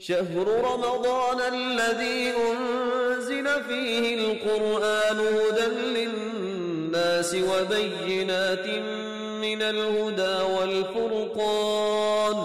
شهر رمضان الذي أنزل فيه القرآن هدى للناس وبينات من الهدى والفرقان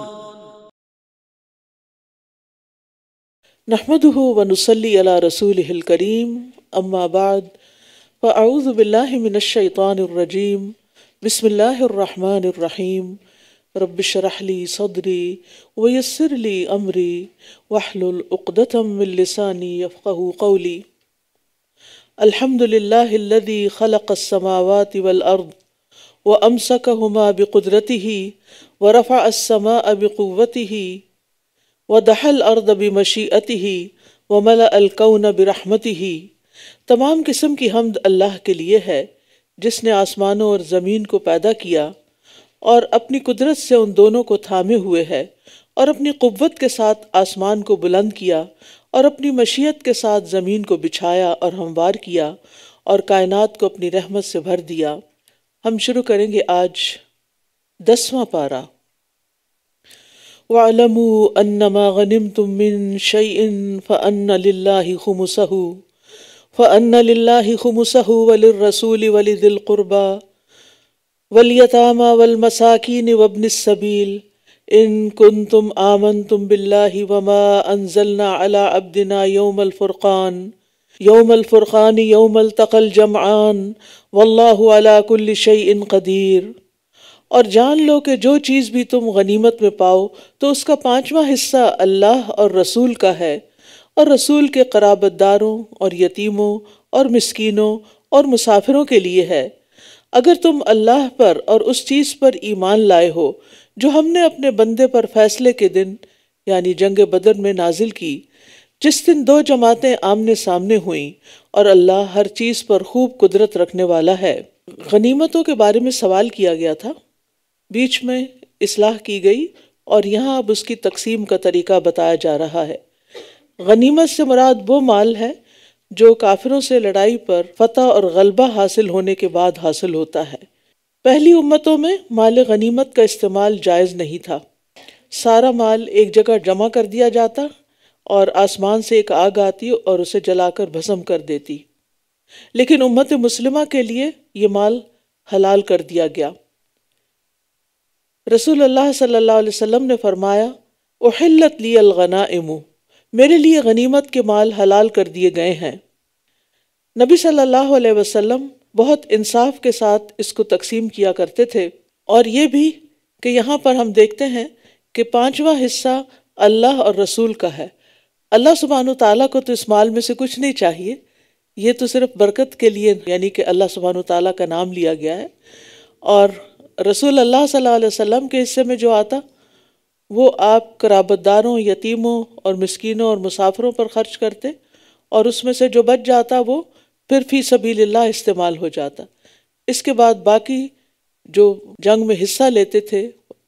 نحمده ونصلي على رسوله الكريم اما بعد فاعوذ بالله من الشيطان الرجيم بسم الله الرحمن الرحيم رب اشرح لي صدري ويسر لي امري واحلل عقدة من لساني يفقهوا قولي الحمد لله الذي خلق السماوات والارض وامسكهما بقدرته ورفع السماء بقوته وَدَحَ الْأَرْضَ بِمَشِيئَتِهِ وَمَلَأَ الْكَوْنَ بِرَحْمَتِهِ۔ تمام قسم کی حمد اللہ کے لیے ہے جس نے آسمانوں اور زمین کو پیدا کیا اور اپنی قدرت سے ان دونوں کو تھامے ہوئے ہے، اور اپنی قوت کے ساتھ آسمان کو بلند کیا اور اپنی مشیت کے ساتھ زمین کو بچھایا اور ہموار کیا اور کائنات کو اپنی رحمت سے بھر دیا۔ ہم شروع کریں گے آج 10واں پارہ۔ وَاعْلَمُوا أَنَّمَا غَنِمْتُم مِّن شَيْءٍ فَأَنَّ لِلَّهِ خُمُسَهُ وَلِلرَّسُولِ وَلِذِي الْقُرْبَى وَالْيَتَامَى وَالْمَسَاكِينِ وَابْنِ السَّبِيلِ إِن كُنتُمْ آمَنتُم بِاللَّهِ وَمَا أَنزَلْنَا عَلَىٰ عَبْدِنَا يَوْمَ الْفُرْقَانِ يَوْمَ الْتَقَى الْجَمْعَانِ وَاللَّهُ عَلَىٰ كُلِّ شَيْءٍ قَدِيرٌ۔ اور جان لو کہ جو چیز بھی تم غنیمت میں پاؤ تو اس کا 5واں حصہ اللہ اور رسول کا ہے، اور رسول کے قرابت داروں اور یتیموں اور مسکینوں اور مسافروں کے لیے ہے، اگر تم اللہ پر اور اس چیز پر ایمان لائے ہو جو ہم نے اپنے بندے پر فیصلے کے دن یعنی جنگ بدر میں نازل کی، جس دن 2 جماعتیں آمنے سامنے ہوئیں، اور اللہ ہر چیز پر خوب قدرت رکھنے والا ہے۔ غنیمتوں کے بارے میں سوال کیا گیا تھا، بیچ میں اصلاح کی گئی اور یہاں اب اس کی تقسیم کا طریقہ بتایا جا رہا ہے۔ غنیمت سے مراد وہ مال ہے جو کافروں سے لڑائی پر فتح اور غلبہ حاصل ہونے کے بعد حاصل ہوتا ہے۔ پہلی امتوں میں مال غنیمت کا استعمال جائز نہیں تھا، سارا مال ایک جگہ جمع کر دیا جاتا اور آسمان سے ایک آگ آتی اور اسے جلا کر بھسم کر دیتی، لیکن امت مسلمہ کے لیے یہ مال حلال کر دیا گیا۔ رسول اللہ صلی اللہ علیہ وسلم نے فرمایا، احلت لی الغنائم، میرے لیے غنیمت کے مال حلال کر دیے گئے ہیں۔ نبی صلی اللہ علیہ وسلم بہت انصاف کے ساتھ اس کو تقسیم کیا کرتے تھے، اور یہ بھی کہ یہاں پر ہم دیکھتے ہیں کہ 5واں حصہ اللہ اور رسول کا ہے۔ اللہ سبحانہ تعالیٰ کو تو اس مال میں سے کچھ نہیں چاہیے، یہ تو صرف برکت کے لیے یعنی کہ اللہ سبحانہ تعالیٰ کا نام لیا گیا ہے، اور رسول اللہ صلی اللہ علیہ وسلم کے حصے میں جو آتا وہ آپ قرابت داروں، یتیموں اور مسکینوں اور مسافروں پر خرچ کرتے، اور اس میں سے جو بچ جاتا وہ پھر فی سبیل اللہ استعمال ہو جاتا۔ اس کے بعد باقی جو جنگ میں حصہ لیتے تھے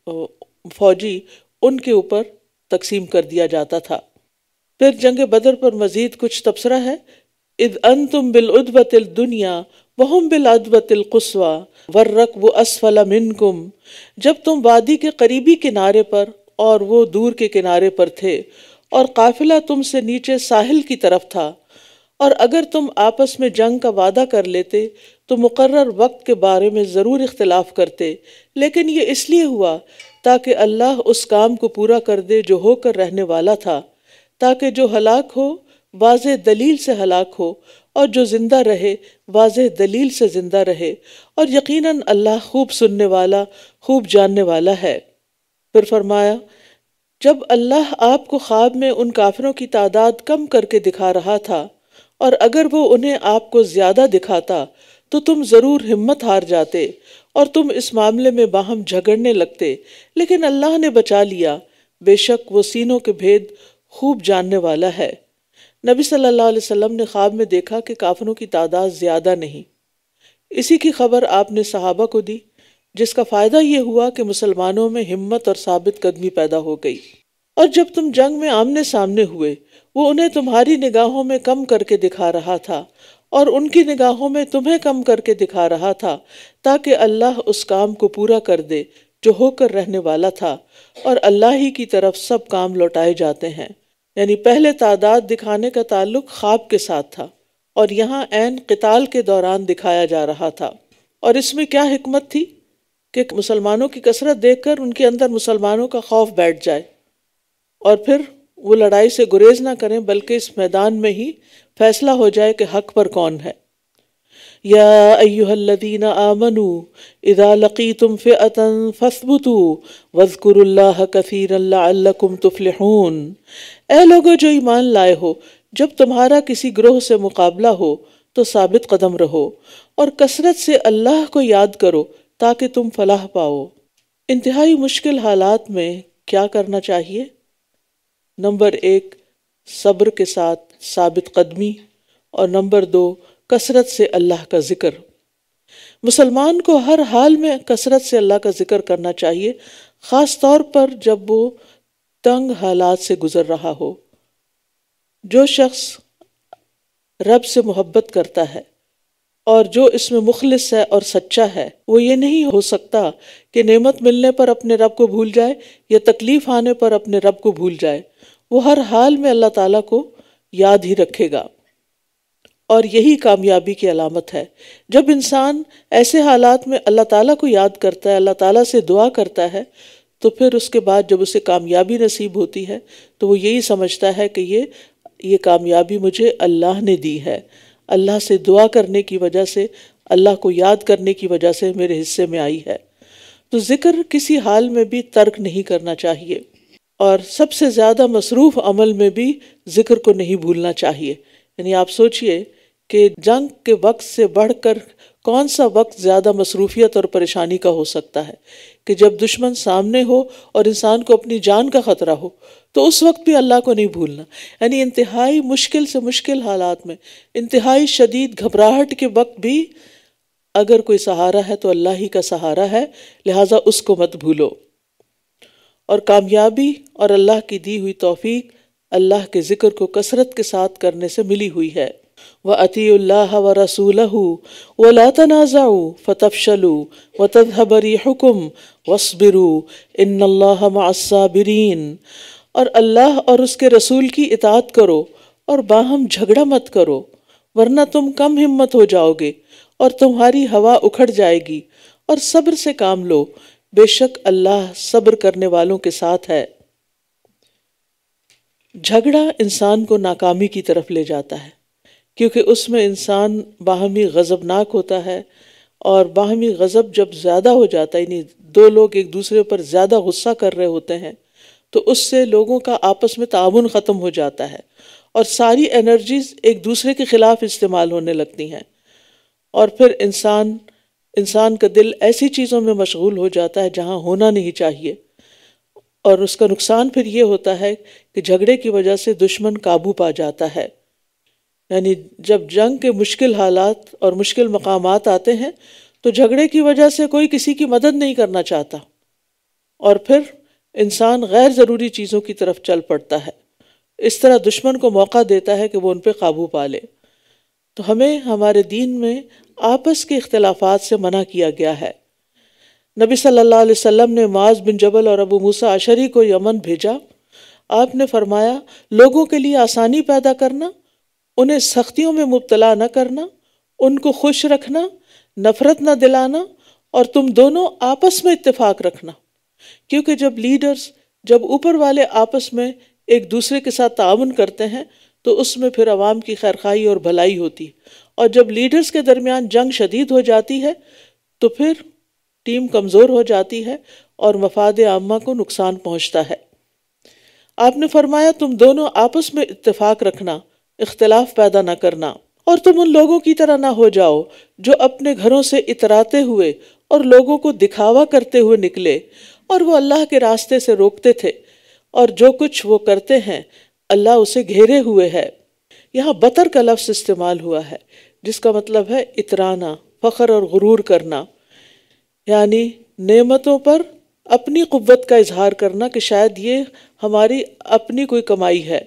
فوجی، ان کے اوپر تقسیم کر دیا جاتا تھا۔ پھر جنگ بدر پر مزید کچھ تبصرہ ہے۔ اذ انتم بالعدوۃ الدنیا وہم بالعدوۃ القصویٰ والرکب اسفل منکم، جب تم وادی کے قریبی کنارے پر اور وہ دور کے کنارے پر تھے، اور قافلہ تم سے نیچے ساحل کی طرف تھا، اور اگر تم آپس میں جنگ کا وعدہ کر لیتے تو مقرر وقت کے بارے میں ضرور اختلاف کرتے، لیکن یہ اس لیے ہوا تاکہ اللہ اس کام کو پورا کر دے جو ہو کر رہنے والا تھا، تاکہ جو ہلاک ہو واضح دلیل سے ہلاک ہو، اور جو زندہ رہے واضح دلیل سے زندہ رہے، اور یقیناً اللہ خوب سننے والا خوب جاننے والا ہے۔ پھر فرمایا، جب اللہ آپ کو خواب میں ان کافروں کی تعداد کم کر کے دکھا رہا تھا، اور اگر وہ انہیں آپ کو زیادہ دکھاتا تو تم ضرور ہمت ہار جاتے اور تم اس معاملے میں باہم جھگڑنے لگتے، لیکن اللہ نے بچا لیا، بے شک وہ سینوں کے بھید خوب جاننے والا ہے۔ نبی صلی اللہ علیہ وسلم نے خواب میں دیکھا کہ کافروں کی تعداد زیادہ نہیں، اسی کی خبر آپ نے صحابہ کو دی، جس کا فائدہ یہ ہوا کہ مسلمانوں میں ہمت اور ثابت قدمی پیدا ہو گئی۔ اور جب تم جنگ میں آمنے سامنے ہوئے، وہ انہیں تمہاری نگاہوں میں کم کر کے دکھا رہا تھا، اور ان کی نگاہوں میں تمہیں کم کر کے دکھا رہا تھا، تاکہ اللہ اس کام کو پورا کر دے جو ہو کر رہنے والا تھا، اور اللہ ہی کی طرف سب کام لوٹائے جاتے ہیں۔ یعنی پہلے تعداد دکھانے کا تعلق خواب کے ساتھ تھا، اور یہاں عین قتال کے دوران دکھایا جا رہا تھا۔ اور اس میں کیا حکمت تھی کہ مسلمانوں کی کثرت دیکھ کر ان کے اندر مسلمانوں کا خوف بیٹھ جائے، اور پھر وہ لڑائی سے گریز نہ کریں، بلکہ اس میدان میں ہی فیصلہ ہو جائے کہ حق پر کون ہے۔ یا ایھا الذین آمنوا اذا لقیتم فئۃ فاثبتوا واذکروا اللہ کثیرا لعلکم تفلحون۔ اے لوگو جو ایمان لائے ہو، جب تمہارا کسی گروہ سے مقابلہ ہو تو ثابت قدم رہو، اور کثرت سے اللہ کو یاد کرو تاکہ تم فلاح پاؤ۔ انتہائی مشکل حالات میں کیا کرنا چاہیے؟ نمبر 1، صبر کے ساتھ ثابت قدمی، اور نمبر 2، کثرت سے اللہ کا ذکر۔ مسلمان کو ہر حال میں کثرت سے اللہ کا ذکر کرنا چاہیے، خاص طور پر جب وہ تنگ حالات سے گزر رہا ہو۔ جو شخص رب سے محبت کرتا ہے اور جو اس میں مخلص ہے اور سچا ہے، وہ یہ نہیں ہو سکتا کہ نعمت ملنے پر اپنے رب کو بھول جائے یا تکلیف آنے پر اپنے رب کو بھول جائے۔ وہ ہر حال میں اللہ تعالیٰ کو یاد ہی رکھے گا، اور یہی کامیابی کی علامت ہے۔ جب انسان ایسے حالات میں اللہ تعالیٰ کو یاد کرتا ہے، اللہ تعالیٰ سے دعا کرتا ہے، تو پھر اس کے بعد جب اسے کامیابی نصیب ہوتی ہے تو وہ یہی سمجھتا ہے کہ یہ کامیابی مجھے اللہ نے دی ہے، اللہ سے دعا کرنے کی وجہ سے، اللہ کو یاد کرنے کی وجہ سے میرے حصے میں آئی ہے۔ تو ذکر کسی حال میں بھی ترک نہیں کرنا چاہیے، اور سب سے زیادہ مصروف عمل میں بھی ذکر کو نہیں بھولنا چاہیے۔ یعنی آپ سوچئے کہ جنگ کے وقت سے بڑھ کر کون سا وقت زیادہ مصروفیت اور پریشانی کا ہو سکتا ہے، کہ جب دشمن سامنے ہو اور انسان کو اپنی جان کا خطرہ ہو، تو اس وقت بھی اللہ کو نہیں بھولنا۔ یعنی انتہائی مشکل سے مشکل حالات میں، انتہائی شدید گھبراہٹ کے وقت بھی اگر کوئی سہارا ہے تو اللہ ہی کا سہارا ہے، لہٰذا اس کو مت بھولو۔ اور کامیابی اور اللہ کی دی ہوئی توفیق اللہ کے ذکر کو کثرت کے ساتھ کرنے سے ملی ہوئی ہے۔ وَأَطِيعُوا اللَّهَ وَرَسُولَهُ وَلَا تَنَازَعُوا فَتَفْشَلُوا وَتَذْهَبَ رِيحُكُمْ وَاصْبِرُوا إِنَّ اللَّهَ مَعَ الصَّابِرِينَ۔ اور اللہ اور اس کے رسول کی اطاعت کرو اور باہم جھگڑا مت کرو، ورنہ تم کم ہمت ہو جاؤ گے اور تمہاری ہوا اکھڑ جائے گی، اور صبر سے کام لو، بے شک اللہ صبر کرنے والوں کے ساتھ ہے۔ جھگڑا انسان کو ناکامی کی طرف لے جاتا ہے، کیونکہ اس میں انسان باہمی غضبناک ہوتا ہے، اور باہمی غضب جب زیادہ ہو جاتا ہے، یعنی دو لوگ ایک دوسرے پر زیادہ غصہ کر رہے ہوتے ہیں، تو اس سے لوگوں کا آپس میں تعاون ختم ہو جاتا ہے، اور ساری انرجیز ایک دوسرے کے خلاف استعمال ہونے لگتی ہیں، اور پھر انسان کا دل ایسی چیزوں میں مشغول ہو جاتا ہے جہاں ہونا نہیں چاہیے، اور اس کا نقصان پھر یہ ہوتا ہے کہ جھگڑے کی وجہ سے دشمن قابو پا جاتا ہے۔ یعنی جب جنگ کے مشکل حالات اور مشکل مقامات آتے ہیں تو جھگڑے کی وجہ سے کوئی کسی کی مدد نہیں کرنا چاہتا، اور پھر انسان غیر ضروری چیزوں کی طرف چل پڑتا ہے، اس طرح دشمن کو موقع دیتا ہے کہ وہ ان پہ قابو پا لے۔ تو ہمیں ہمارے دین میں آپس کے اختلافات سے منع کیا گیا ہے۔ نبی صلی اللہ علیہ وسلم نے معاذ بن جبل اور ابو موسیٰ اشعری کو یمن بھیجا۔ آپ نے فرمایا، لوگوں کے لیے آسانی پیدا کرنا، انہیں سختیوں میں مبتلا نہ کرنا، ان کو خوش رکھنا، نفرت نہ دلانا، اور تم دونوں آپس میں اتفاق رکھنا، کیونکہ جب اوپر والے آپس میں ایک دوسرے کے ساتھ تعاون کرتے ہیں تو اس میں پھر عوام کی خیرخواہی اور بھلائی ہوتی ہے، اور جب لیڈرز کے درمیان جنگ شدید ہو جاتی ہے تو پھر ٹیم کمزور ہو جاتی ہے اور مفاد عامہ کو نقصان پہنچتا ہے۔ آپ نے فرمایا، تم دونوں آپس میں اتفاق رکھنا، اختلاف پیدا نہ کرنا، اور تم ان لوگوں کی طرح نہ ہو جاؤ جو اپنے گھروں سے اتراتے ہوئے اور لوگوں کو دکھاوا کرتے ہوئے نکلے، اور وہ اللہ کے راستے سے روکتے تھے، اور جو کچھ وہ کرتے ہیں اللہ اسے گھیرے ہوئے ہے۔ یہاں بطر کا لفظ استعمال ہوا ہے جس کا مطلب ہے اترانا، فخر اور غرور کرنا، یعنی نعمتوں پر اپنی قوت کا اظہار کرنا کہ شاید یہ ہماری اپنی کوئی کمائی ہے۔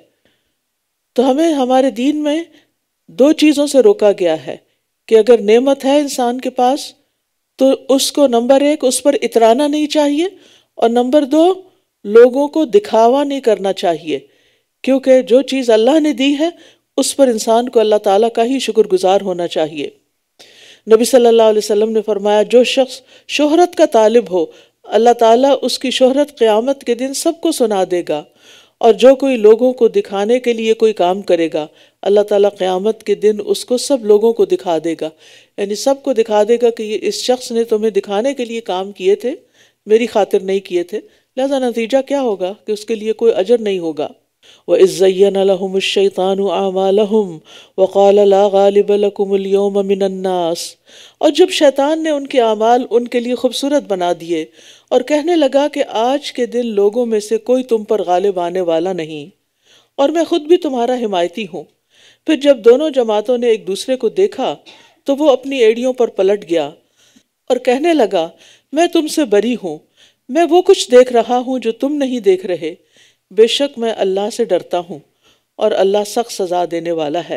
تو ہمیں ہمارے دین میں دو چیزوں سے روکا گیا ہے کہ اگر نعمت ہے انسان کے پاس تو اس کو نمبر 1 اس پر اترانا نہیں چاہیے، اور نمبر 2 لوگوں کو دکھاوا نہیں کرنا چاہیے کیونکہ جو چیز اللہ نے دی ہے اس پر انسان کو اللہ تعالیٰ کا ہی شکر گزار ہونا چاہیے۔ نبی صلی اللہ علیہ وسلم نے فرمایا جو شخص شہرت کا طالب ہو اللہ تعالیٰ اس کی شہرت قیامت کے دن سب کو سنا دے گا، اور جو کوئی لوگوں کو دکھانے کے لیے کوئی کام کرے گا اللہ تعالیٰ قیامت کے دن اس کو سب لوگوں کو دکھا دے گا، یعنی سب کو دکھا دے گا کہ یہ اس شخص نے تمہیں دکھانے کے لیے کام کیے تھے، میری خاطر نہیں کیے تھے، لہذا نتیجہ کیا ہوگا کہ اس کے لیے کوئی اجر نہیں ہوگا۔ وَإِذْ زَيَّنَ لَهُمُ الشَّيْطَانُ أَعْمَالَهُمْ وَقَالَ لَا غَالِبَ لَكُمُ الْيَوْمَ مِنَ النَّاسِ، اور جب شیطان نے ان کے اعمال ان کے لیے خوبصورت بنا دیے اور کہنے لگا کہ آج کے دن لوگوں میں سے کوئی تم پر غالب آنے والا نہیں، اور میں خود بھی تمہارا حمایتی ہوں۔ پھر جب دونوں جماعتوں نے ایک دوسرے کو دیکھا تو وہ اپنی ایڑیوں پر پلٹ گیا اور کہنے لگا میں تم سے بری ہوں، میں وہ کچھ دیکھ رہا ہوں جو تم نہیں دیکھ رہے، بے شک میں اللہ سے ڈرتا ہوں اور اللہ سخت سزا دینے والا ہے۔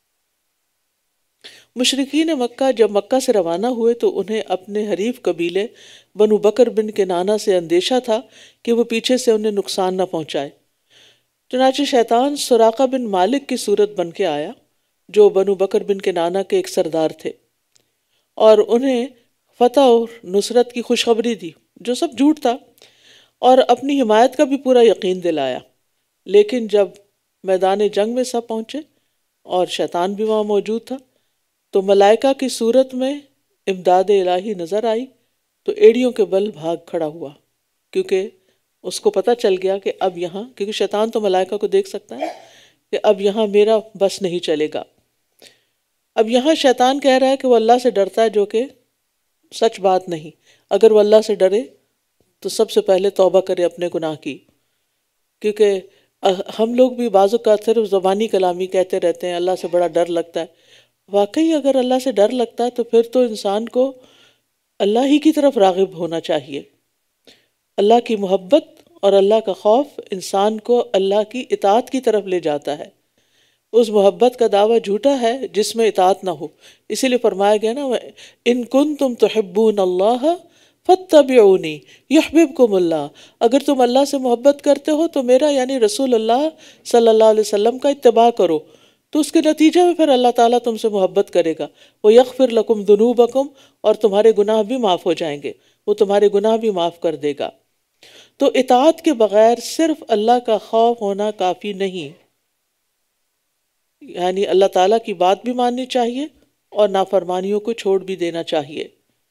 مشرکین مکہ جب مکہ سے روانہ ہوئے تو انہیں اپنے حریف قبیلے بنو بکر بن کنانہ سے اندیشہ تھا کہ وہ پیچھے سے انہیں نقصان نہ پہنچائے۔ چنانچہ شیطان سراقہ بن مالک کی صورت بن کے آیا جو بنو بکر بن کنانہ کے ایک سردار تھے، اور انہیں فتح اور نصرت کی خوشخبری دی جو سب جھوٹ تھا، اور اپنی حمایت کا بھی پورا یقین دلایا۔ لیکن جب میدان جنگ میں سب پہنچے اور شیطان بھی وہاں موجود تھا تو ملائکہ کی صورت میں امداد الہی نظر آئی تو ایڑیوں کے بل بھاگ کھڑا ہوا، کیونکہ اس کو پتہ چل گیا کہ اب یہاں، کیونکہ شیطان تو ملائکہ کو دیکھ سکتا ہے، کہ اب یہاں میرا بس نہیں چلے گا۔ اب یہاں شیطان کہہ رہا ہے کہ وہ اللہ سے ڈرتا ہے، جو کہ سچ بات نہیں۔ اگر وہ اللہ سے ڈرے تو سب سے پہلے توبہ کرے اپنے گناہ کی، کیونکہ ہم لوگ بھی بعض اوقات صرف زبانی کلامی کہتے رہتے ہیں اللہ سے بڑا ڈر لگتا ہے۔ واقعی اگر اللہ سے ڈر لگتا ہے تو پھر تو انسان کو اللہ ہی کی طرف راغب ہونا چاہیے۔ اللہ کی محبت اور اللہ کا خوف انسان کو اللہ کی اطاعت کی طرف لے جاتا ہے۔ اس محبت کا دعویٰ جھوٹا ہے جس میں اطاعت نہ ہو، اسی لیے فرمایا گیا نا ان کنتم تحبون اللہ فاتبعونی یحببکم اللہ، اگر تم اللہ سے محبت کرتے ہو تو میرا یعنی رسول اللہ صلی اللہ علیہ وسلم کا اتباع کرو، تو اس کے نتیجے میں پھر اللہ تعالیٰ تم سے محبت کرے گا۔ وَيَغْفِرْ لَكُمْ ذُنُوبَكُمْ، اور تمہارے گناہ بھی معاف ہو جائیں گے، وہ تمہارے گناہ بھی معاف کر دے گا۔ تو اطاعت کے بغیر صرف اللہ کا خوف ہونا کافی نہیں، یعنی اللہ تعالیٰ کی بات بھی ماننی چاہیے اور نافرمانیوں کو چھوڑ بھی دینا چاہیے۔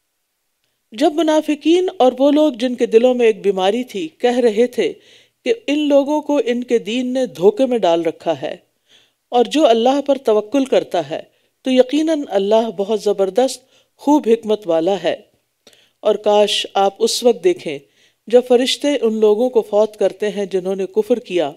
جب منافقین اور وہ لوگ جن کے دلوں میں ایک بیماری تھی کہہ رہے تھے کہ ان لوگوں کو ان کے دین نے دھوکے میں ڈال رکھا ہے، اور جو اللہ پر توکل کرتا ہے تو یقیناً اللہ بہت زبردست خوب حکمت والا ہے، اور کاش آپ اس وقت دیکھیں جب فرشتے ان لوگوں کو فوت کرتے ہیں جنہوں نے کفر کیا،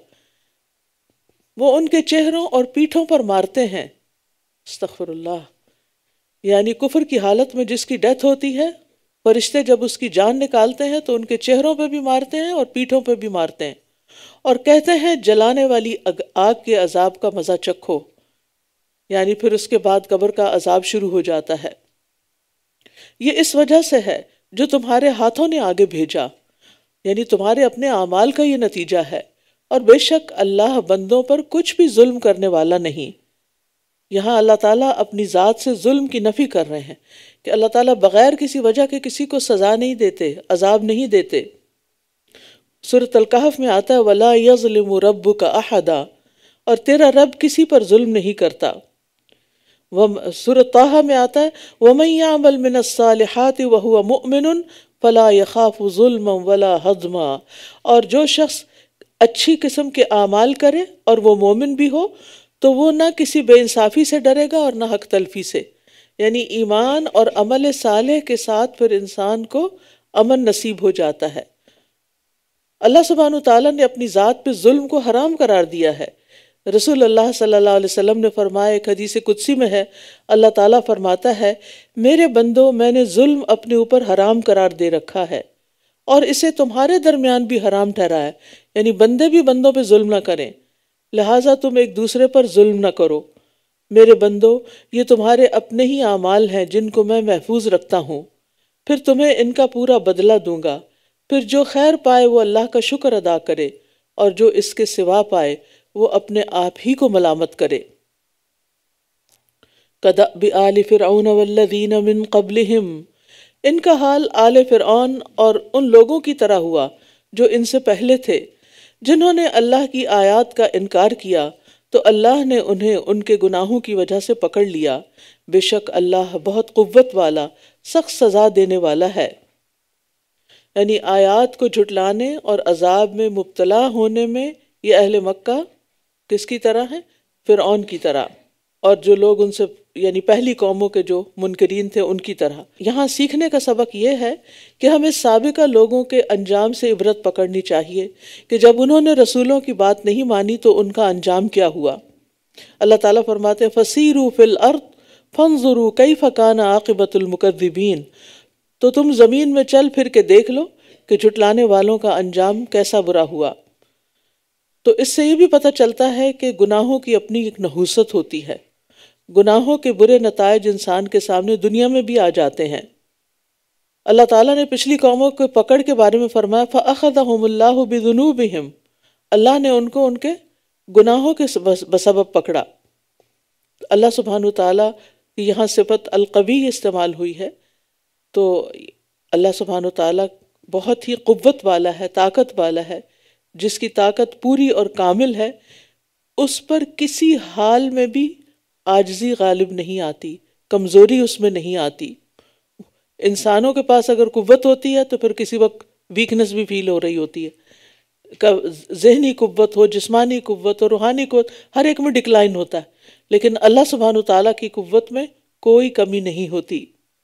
وہ ان کے چہروں اور پیٹھوں پر مارتے ہیں، استغفر اللہ، یعنی کفر کی حالت میں جس کی ڈیتھ ہوتی ہے فرشتے جب اس کی جان نکالتے ہیں تو ان کے چہروں پہ بھی مارتے ہیں اور پیٹھوں پہ بھی مارتے ہیں، اور کہتے ہیں جلانے والی آگ کے عذاب کا مزہ چکھو، یعنی پھر اس کے بعد قبر کا عذاب شروع ہو جاتا ہے۔ یہ اس وجہ سے ہے جو تمہارے ہاتھوں نے آگے بھیجا، یعنی تمہارے اپنے اعمال کا یہ نتیجہ ہے، اور بے شک اللہ بندوں پر کچھ بھی ظلم کرنے والا نہیں۔ یہاں اللہ تعالیٰ اپنی ذات سے ظلم کی نفی کر رہے ہیں کہ اللہ تعالیٰ بغیر کسی وجہ کے کسی کو سزا نہیں دیتے، عذاب نہیں دیتے۔ سورۃ الکہف میں آتا ہے وَلَا يَظْلِمُ رَبُّكَ أَحَدًا، اور تیرا رب کسی پر ظلم نہیں کرتا۔ سورۃ طٰہٰ میں آتا ہے وَمَن يَعْمَلْ مِنَ الصَّالِحَاتِ وَهُوَ مُؤْمِنٌ فَلَا يَخَافُ ظُلْمًا وَلَا هَضْمًا، اور جو شخص اچھی قسم کے اعمال کرے اور وہ مومن بھی ہو تو وہ نہ کسی بے انصافی سے ڈرے گا اور نہ حق تلفی سے، یعنی ایمان اور عمل صالح کے ساتھ پھر انسان کو امن نصیب ہو جاتا ہے۔ اللہ سبحانہ وتعالیٰ نے اپنی ذات پہ ظلم کو حرام قرار دیا ہے۔ رسول اللہ صلی اللہ علیہ وسلم نے فرمایا، ایک حدیث قدسی میں ہے، اللہ تعالیٰ فرماتا ہے میرے بندو میں نے ظلم اپنے اوپر حرام قرار دے رکھا ہے اور اسے تمہارے درمیان بھی حرام ٹھہرایا ہے، یعنی بندے بھی بندوں پہ ظلم نہ کریں، لہٰذا تم ایک دوسرے پر ظلم نہ کرو۔ میرے بندو یہ تمہارے اپنے ہی اعمال ہیں جن کو میں محفوظ رکھتا ہوں، پھر تمہیں ان کا پورا بدلہ دوں گا، پھر جو خیر پائے وہ اللہ کا شکر ادا کرے اور جو اس کے سوا پائے وہ اپنے آپ ہی کو ملامت کرے۔ کدأب آل فرعون والذین من قبلہم، ان کا حال آل فرعون اور ان لوگوں کی طرح ہوا جو ان سے پہلے تھے، جنہوں نے اللہ کی آیات کا انکار کیا تو اللہ نے انہیں ان کے گناہوں کی وجہ سے پکڑ لیا، بے شک اللہ بہت قوت والا سخت سزا دینے والا ہے۔ یعنی آیات کو جھٹلانے اور عذاب میں مبتلا ہونے میں یہ اہل مکہ کس کی طرح ہیں؟ فرعون کی طرح، اور جو لوگ ان سے یعنی پہلی قوموں کے جو منکرین تھے ان کی طرح۔ یہاں سیکھنے کا سبق یہ ہے کہ ہمیں سابقہ لوگوں کے انجام سے عبرت پکڑنی چاہیے کہ جب انہوں نے رسولوں کی بات نہیں مانی تو ان کا انجام کیا ہوا۔ اللہ تعالیٰ فرماتے ہیں فَسِیرُوا فِی الْأَرْضِ فَانظُرُوا کَیْفَ کَانَ عَاقِبَةُ الْمُکَذِّبِینَ، تو تم زمین میں چل پھر کے دیکھ لو کہ جھٹلانے والوں کا انجام کیسا برا ہوا۔ تو اس سے یہ بھی پتہ چلتا ہے کہ گناہوں کی اپنی ایک نحوست ہوتی ہے، گناہوں کے برے نتائج انسان کے سامنے دنیا میں بھی آ جاتے ہیں۔ اللہ تعالیٰ نے پچھلی قوموں کے پکڑ کے بارے میں فرمایا فَأَخَذَهُمُ اللَّهُ بِذُنُوبِهِمْ، اللہ نے ان کو ان کے گناہوں کے بسبب پکڑا۔ اللہ سبحانہ تعالیٰ کی یہاں صفت القوی استعمال ہوئی ہے، تو اللہ سبحانہ تعالیٰ بہت ہی قوت والا ہے، طاقت والا ہے، جس کی طاقت پوری اور کامل ہے، اس پر کسی حال میں بھی عاجزی غالب نہیں آتی، کمزوری اس میں نہیں آتی۔ انسانوں کے پاس اگر قوت ہوتی ہے تو پھر کسی وقت ویکنس بھی فیل ہو رہی ہوتی ہے، ذہنی قوت ہو، جسمانی قوت ہو، روحانی قوت، ہر ایک میں ڈکلائن ہوتا ہے، لیکن اللہ سبحانہ تعالیٰ کی قوت میں کوئی کمی نہیں ہوتی۔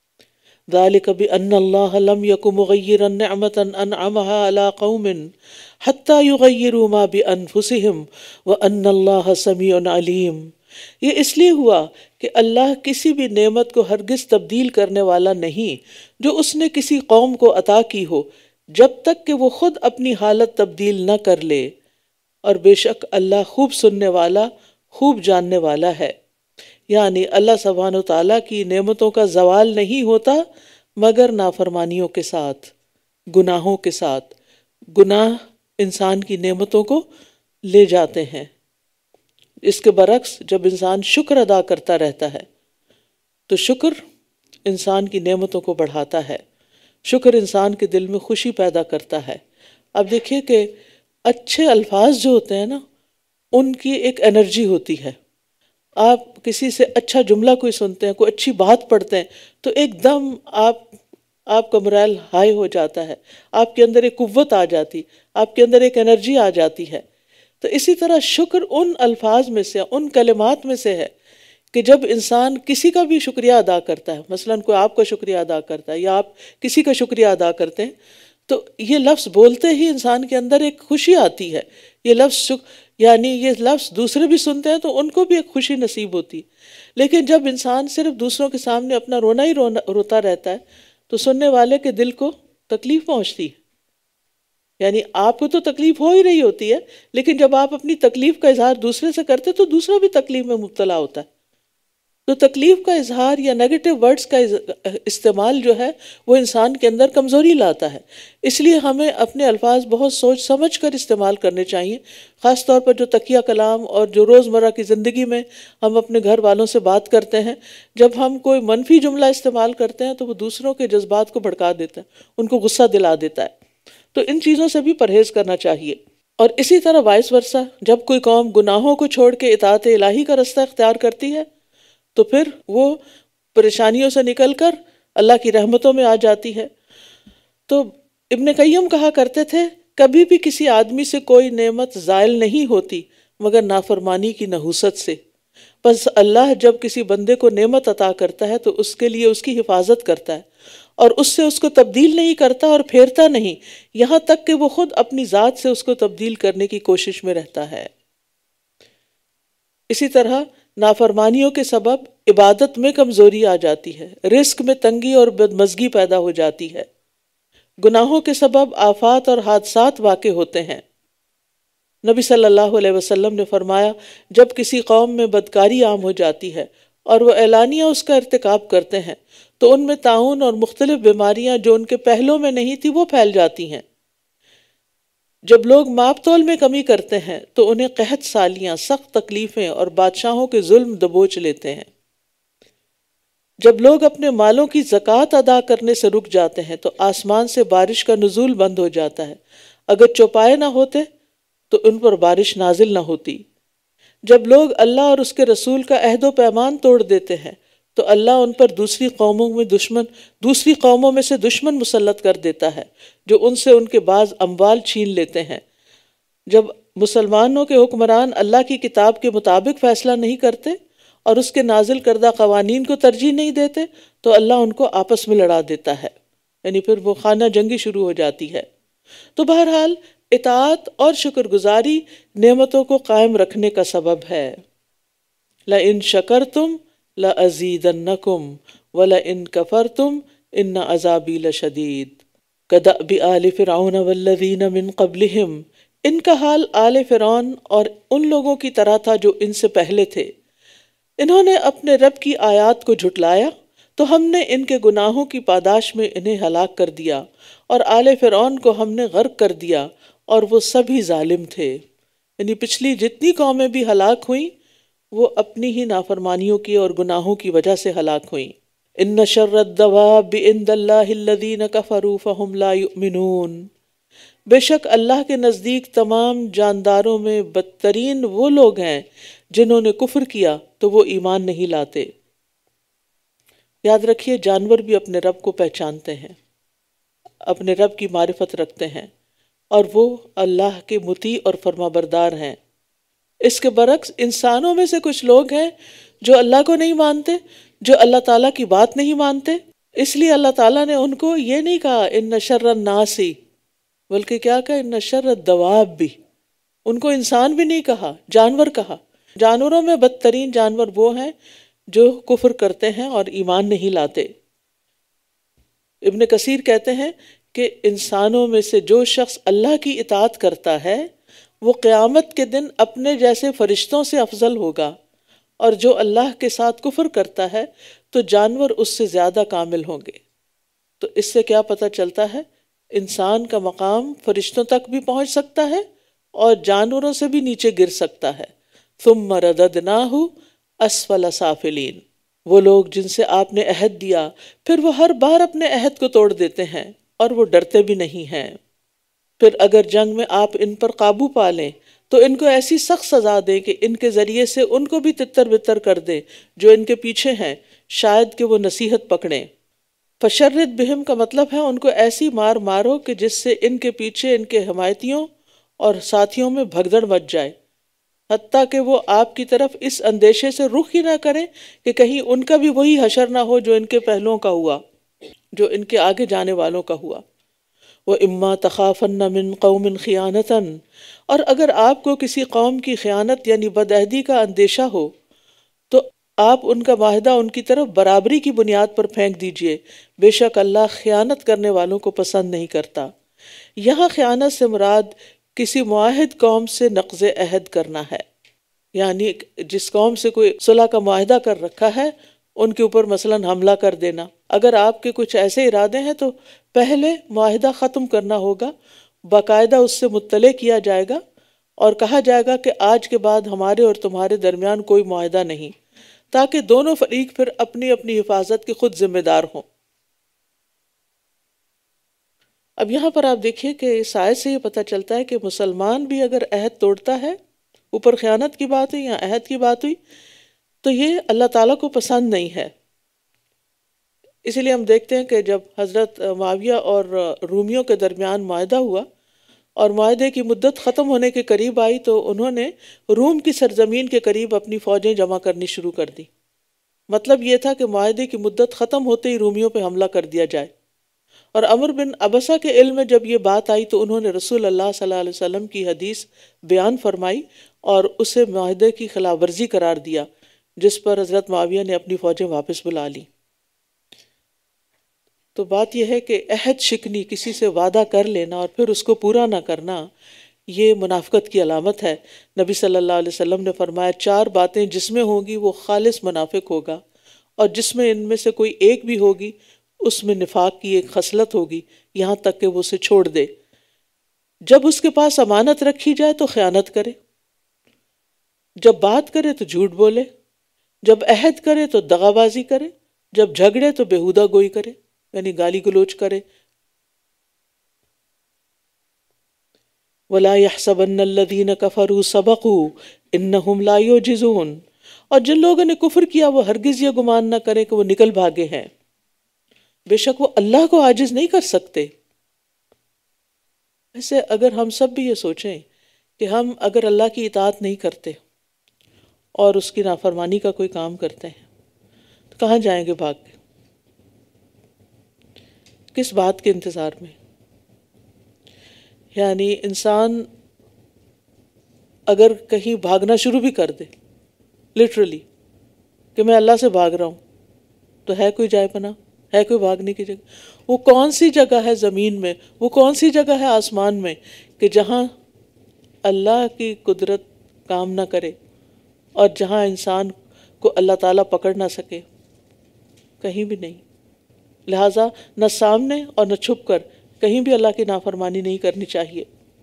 ذَلِكَ بِأَنَّ اللَّهَ لَمْ يَكُ مُغَيِّرًا نِعْمَةً أَنْعَمَهَا عَلَىٰ قَوْمٍ حَتَّى يُغَيِّرُوا مَا بِأَنفُسِهِمْ وَأَنَّ اللَّهَ سَمِيعٌ عَلِيمٌ، یہ اس لیے ہوا کہ اللہ کسی بھی نعمت کو ہرگز تبدیل کرنے والا نہیں جو اس نے کسی قوم کو عطا کی ہو، جب تک کہ وہ خود اپنی حالت تبدیل نہ کر لے، اور بے شک اللہ خوب سننے والا، خوب جاننے والا ہے۔ یعنی اللہ سبحانہ تعالیٰ کی نعمتوں کا زوال نہیں ہوتا مگر نافرمانیوں کے ساتھ، گناہوں کے ساتھ۔ گناہ انسان کی نعمتوں کو لے جاتے ہیں۔ اس کے برعکس جب انسان شکر ادا کرتا رہتا ہے تو شکر انسان کی نعمتوں کو بڑھاتا ہے، شکر انسان کے دل میں خوشی پیدا کرتا ہے۔ اب دیکھیے کہ اچھے الفاظ جو ہوتے ہیں نا، ان کی ایک انرجی ہوتی ہے۔ آپ کسی سے اچھا جملہ کوئی سنتے ہیں، کوئی اچھی بات پڑھتے ہیں تو ایک دم آپ کا مرائل ہائی ہو جاتا ہے، آپ کے اندر ایک قوت آ جاتی، آپ کے اندر ایک انرجی آ جاتی ہے۔ تو اسی طرح شکر ان الفاظ میں سے، ان کلمات میں سے ہے کہ جب انسان کسی کا بھی شکریہ ادا کرتا ہے، مثلاً کوئی آپ کا شکریہ ادا کرتا ہے یا آپ کسی کا شکریہ ادا کرتے ہیں، تو یہ لفظ بولتے ہی انسان کے اندر ایک خوشی آتی ہے۔ یہ لفظ یعنی یہ لفظ دوسرے بھی سنتے ہیں تو ان کو بھی ایک خوشی نصیب ہوتی۔ لیکن جب انسان صرف دوسروں کے سامنے اپنا رونا ہی روتا رہتا ہے تو سننے والے کے دل کو تکلیف پہنچتی ہے۔ یعنی آپ کو تو تکلیف ہو ہی رہی ہوتی ہے، لیکن جب آپ اپنی تکلیف کا اظہار دوسرے سے کرتے تو دوسرا بھی تکلیف میں مبتلا ہوتا ہے۔ تو تکلیف کا اظہار یا نیگیٹو ورڈز کا استعمال جو ہے وہ انسان کے اندر کمزوری لاتا ہے۔ اس لیے ہمیں اپنے الفاظ بہت سوچ سمجھ کر استعمال کرنے چاہیے، خاص طور پر جو تقیہ کلام اور جو روزمرہ کی زندگی میں ہم اپنے گھر والوں سے بات کرتے ہیں۔ جب ہم کوئی منفی جملہ استعمال کرتے ہیں تو وہ دوسروں کے جذبات کو بھڑکا دیتا ہے، ان کو غصہ دلا دیتا ہے۔ تو ان چیزوں سے بھی پرہیز کرنا چاہیے۔ اور اسی طرح وائس ورسا، جب کوئی قوم گناہوں کو چھوڑ کے اطاعت الہی کا رستہ اختیار کرتی ہے تو پھر وہ پریشانیوں سے نکل کر اللہ کی رحمتوں میں آ جاتی ہے۔ تو ابن قیم کہا کرتے تھے کبھی بھی کسی آدمی سے کوئی نعمت زائل نہیں ہوتی مگر نافرمانی کی نحوست سے۔ بس اللہ جب کسی بندے کو نعمت عطا کرتا ہے تو اس کے لیے اس کی حفاظت کرتا ہے اور اس سے اس کو تبدیل نہیں کرتا اور پھیرتا نہیں، یہاں تک کہ وہ خود اپنی ذات سے اس کو تبدیل کرنے کی کوشش میں رہتا ہے۔ اسی طرح نافرمانیوں کے سبب عبادت میں کمزوری آ جاتی ہے، رزق میں تنگی اور بدمزگی پیدا ہو جاتی ہے، گناہوں کے سبب آفات اور حادثات واقع ہوتے ہیں۔ نبی صلی اللہ علیہ وسلم نے فرمایا جب کسی قوم میں بدکاری عام ہو جاتی ہے اور وہ اعلانیہ اس کا ارتکاب کرتے ہیں تو ان میں طاعون اور مختلف بیماریاں جو ان کے پہلوں میں نہیں تھی وہ پھیل جاتی ہیں۔ جب لوگ ماپ تول میں کمی کرتے ہیں تو انہیں قحط سالیاں، سخت تکلیفیں اور بادشاہوں کے ظلم دبوچ لیتے ہیں۔ جب لوگ اپنے مالوں کی زکوٰۃ ادا کرنے سے رک جاتے ہیں تو آسمان سے بارش کا نزول بند ہو جاتا ہے، اگر چوپائے نہ ہوتے تو ان پر بارش نازل نہ ہوتی۔ جب لوگ اللہ اور اس کے رسول کا عہد و پیمان توڑ دیتے ہیں تو اللہ ان پر دوسری قوموں میں سے دشمن مسلط کر دیتا ہے جو ان سے ان کے بعض اموال چھین لیتے ہیں۔ جب مسلمانوں کے حکمران اللہ کی کتاب کے مطابق فیصلہ نہیں کرتے اور اس کے نازل کردہ قوانین کو ترجیح نہیں دیتے تو اللہ ان کو آپس میں لڑا دیتا ہے، یعنی پھر وہ خانہ جنگی شروع ہو جاتی ہے۔ تو بہرحال اطاعت اور شکر گزاری نعمتوں کو قائم رکھنے کا سبب ہے۔ لَإِن شَكَرْتُمْ لَأَزِيدَنَّكُمْ وَلَإِن كَفَرْتُمْ إِنَّ عَذَابِي لَشَدِيدٌ كَدَأْبِ آلِ فِرْعَوْنَ وَالَّذِينَ مِن قَبْلِهِمْ۔ ان کا حال آل فرعون اور ان لوگوں کی طرح تھا جو ان سے پہلے تھے۔ انہوں نے اپنے رب کی آیات کو جھٹلایا تو ہم نے ان کے گناہوں کی پاداش میں انہیں ہلاک کر دیا، اور آل فرعون کو ہم نے غرق کر دیا اور وہ سبھی ظالم تھے۔ یعنی پچھلی جتنی قومیں بھی ہلاک ہوئیں وہ اپنی ہی نافرمانیوں کی اور گناہوں کی وجہ سے ہلاک ہوئیں۔ ان شر الدواب عند اللہ الذین کفروا فہم لا یؤمنون۔ بے شک اللہ کے نزدیک تمام جانداروں میں بدترین وہ لوگ ہیں جنہوں نے کفر کیا تو وہ ایمان نہیں لاتے۔ یاد رکھیے جانور بھی اپنے رب کو پہچانتے ہیں، اپنے رب کی معرفت رکھتے ہیں اور وہ اللہ کے مطیع اور فرما بردار ہیں۔ اس کے برعکس انسانوں میں سے کچھ لوگ ہیں جو اللہ کو نہیں مانتے، جو اللہ تعالیٰ کی بات نہیں مانتے، اس لیے اللہ تعالیٰ نے ان کو یہ نہیں کہا ان شر الناس، بلکہ کیا کہا ان شر الدواب بھی۔ ان کو انسان بھی نہیں کہا، جانور کہا۔ جانوروں میں بدترین جانور وہ ہیں جو کفر کرتے ہیں اور ایمان نہیں لاتے۔ ابن کثیر کہتے ہیں کہ انسانوں میں سے جو شخص اللہ کی اطاعت کرتا ہے وہ قیامت کے دن اپنے جیسے فرشتوں سے افضل ہوگا، اور جو اللہ کے ساتھ کفر کرتا ہے تو جانور اس سے زیادہ کامل ہوں گے۔ تو اس سے کیا پتہ چلتا ہے؟ انسان کا مقام فرشتوں تک بھی پہنچ سکتا ہے اور جانوروں سے بھی نیچے گر سکتا ہے۔ ثم رددناہ اسفل سافلین۔ وہ لوگ جن سے آپ نے عہد دیا پھر وہ ہر بار اپنے عہد کو توڑ دیتے ہیں اور وہ ڈرتے بھی نہیں ہیں۔ پھر اگر جنگ میں آپ ان پر قابو پا لیں تو ان کو ایسی سخت سزا دیں کہ ان کے ذریعے سے ان کو بھی تتر بتر کر دیں جو ان کے پیچھے ہیں، شاید کہ وہ نصیحت پکڑیں۔ فشرد بہم کا مطلب ہے ان کو ایسی مار مارو کہ جس سے ان کے پیچھے ان کے حمایتیوں اور ساتھیوں میں بھگدڑ مچ جائے، حتیٰ کہ وہ آپ کی طرف اس اندیشے سے رخ ہی نہ کریں کہ کہیں ان کا بھی وہی حشر نہ ہو جو ان کے پہلوؤں کا ہوا، جو ان کے آگے جانے والوں کا ہوا۔ وَإِمَّا تَخَافَنَّ مِن قَوْمٍ خِيَانَةً، اور اگر آپ کو کسی قوم کی خیانت یعنی بدعہدی کا اندیشہ ہو تو آپ ان کا معاہدہ ان کی طرف برابری کی بنیاد پر پھینک دیجئے، بے شک اللہ خیانت کرنے والوں کو پسند نہیں کرتا۔ یہاں خیانت سے مراد کسی معاہد قوم سے نقض عہد کرنا ہے، یعنی جس قوم سے کوئی صلح کا معاہدہ کر رکھا ہے ان کے اوپر مثلا حملہ کر دینا۔ اگر آپ کے کچھ ایسے ارادے ہیں تو پہلے معاہدہ ختم کرنا ہوگا، باقاعدہ اس سے مطلع کیا جائے گا اور کہا جائے گا کہ آج کے بعد ہمارے اور تمہارے درمیان کوئی معاہدہ نہیں، تاکہ دونوں فریق پھر اپنی اپنی حفاظت کے خود ذمہ دار ہوں۔ اب یہاں پر آپ دیکھیے کہ اس آیت سے یہ پتہ چلتا ہے کہ مسلمان بھی اگر عہد توڑتا ہے، اوپر خیانت کی بات ہوئی یا عہد کی بات ہوئی، تو یہ اللہ تعالیٰ کو پسند نہیں ہے۔ اسی لیے ہم دیکھتے ہیں کہ جب حضرت معاویہ اور رومیوں کے درمیان معاہدہ ہوا اور معاہدے کی مدت ختم ہونے کے قریب آئی تو انہوں نے روم کی سرزمین کے قریب اپنی فوجیں جمع کرنی شروع کر دی۔ مطلب یہ تھا کہ معاہدے کی مدت ختم ہوتے ہی رومیوں پہ حملہ کر دیا جائے۔ اور عمر بن عبسہ کے علم میں جب یہ بات آئی تو انہوں نے رسول اللہ صلی اللہ علیہ وسلم کی حدیث بیان فرمائی اور اسے معاہدے کی خلاف ورزی قرار دیا، جس پر حضرت معاویہ نے اپنی فوجیں واپس بلا لی۔ تو بات یہ ہے کہ عہد شکنی، کسی سے وعدہ کر لینا اور پھر اس کو پورا نہ کرنا، یہ منافقت کی علامت ہے۔ نبی صلی اللہ علیہ وسلم نے فرمایا 4 باتیں جس میں ہوں گی وہ خالص منافق ہوگا، اور جس میں ان میں سے کوئی ایک بھی ہوگی اس میں نفاق کی ایک خصلت ہوگی، یہاں تک کہ وہ اسے چھوڑ دے۔ جب اس کے پاس امانت رکھی جائے تو خیانت کرے، جب بات کرے تو جھوٹ بولے، جب عہد کرے تو دغا بازی کرے، جب جھگڑے تو بےہودہ گوئی کرے، یعنی گالی گلوچ کرے۔ وَلَا يَحْسَبَنَّ الَّذِينَ كَفَرُوا سَبَقُوا إِنَّهُمْ لَا يُعْجِزُونَ، اور جن لوگوں نے کفر کیا وہ ہرگز یہ گمان نہ کرے کہ وہ نکل بھاگے ہیں، بے شک وہ اللہ کو عاجز نہیں کر سکتے۔ ایسے اگر ہم سب بھی یہ سوچیں کہ ہم اگر اللہ کی اطاعت نہیں کرتے اور اس کی نافرمانی کا کوئی کام کرتے ہیں تو کہاں جائیں گے بھاگ کے؟ کس بات کے انتظار میں؟ یعنی انسان اگر کہیں بھاگنا شروع بھی کر دے لٹرلی کہ میں اللہ سے بھاگ رہا ہوں، تو ہے کوئی جائے پناہ؟ ہے کوئی بھاگنے کی جگہ؟ وہ کون سی جگہ ہے زمین میں، وہ کون سی جگہ ہے آسمان میں کہ جہاں اللہ کی قدرت کام نہ کرے اور جہاں انسان کو اللہ تعالیٰ پکڑ نہ سکے؟ کہیں بھی نہیں۔ لہٰذا نہ سامنے اور نہ چھپ کر کہیں بھی اللہ کی نافرمانی نہیں کرنی چاہیے۔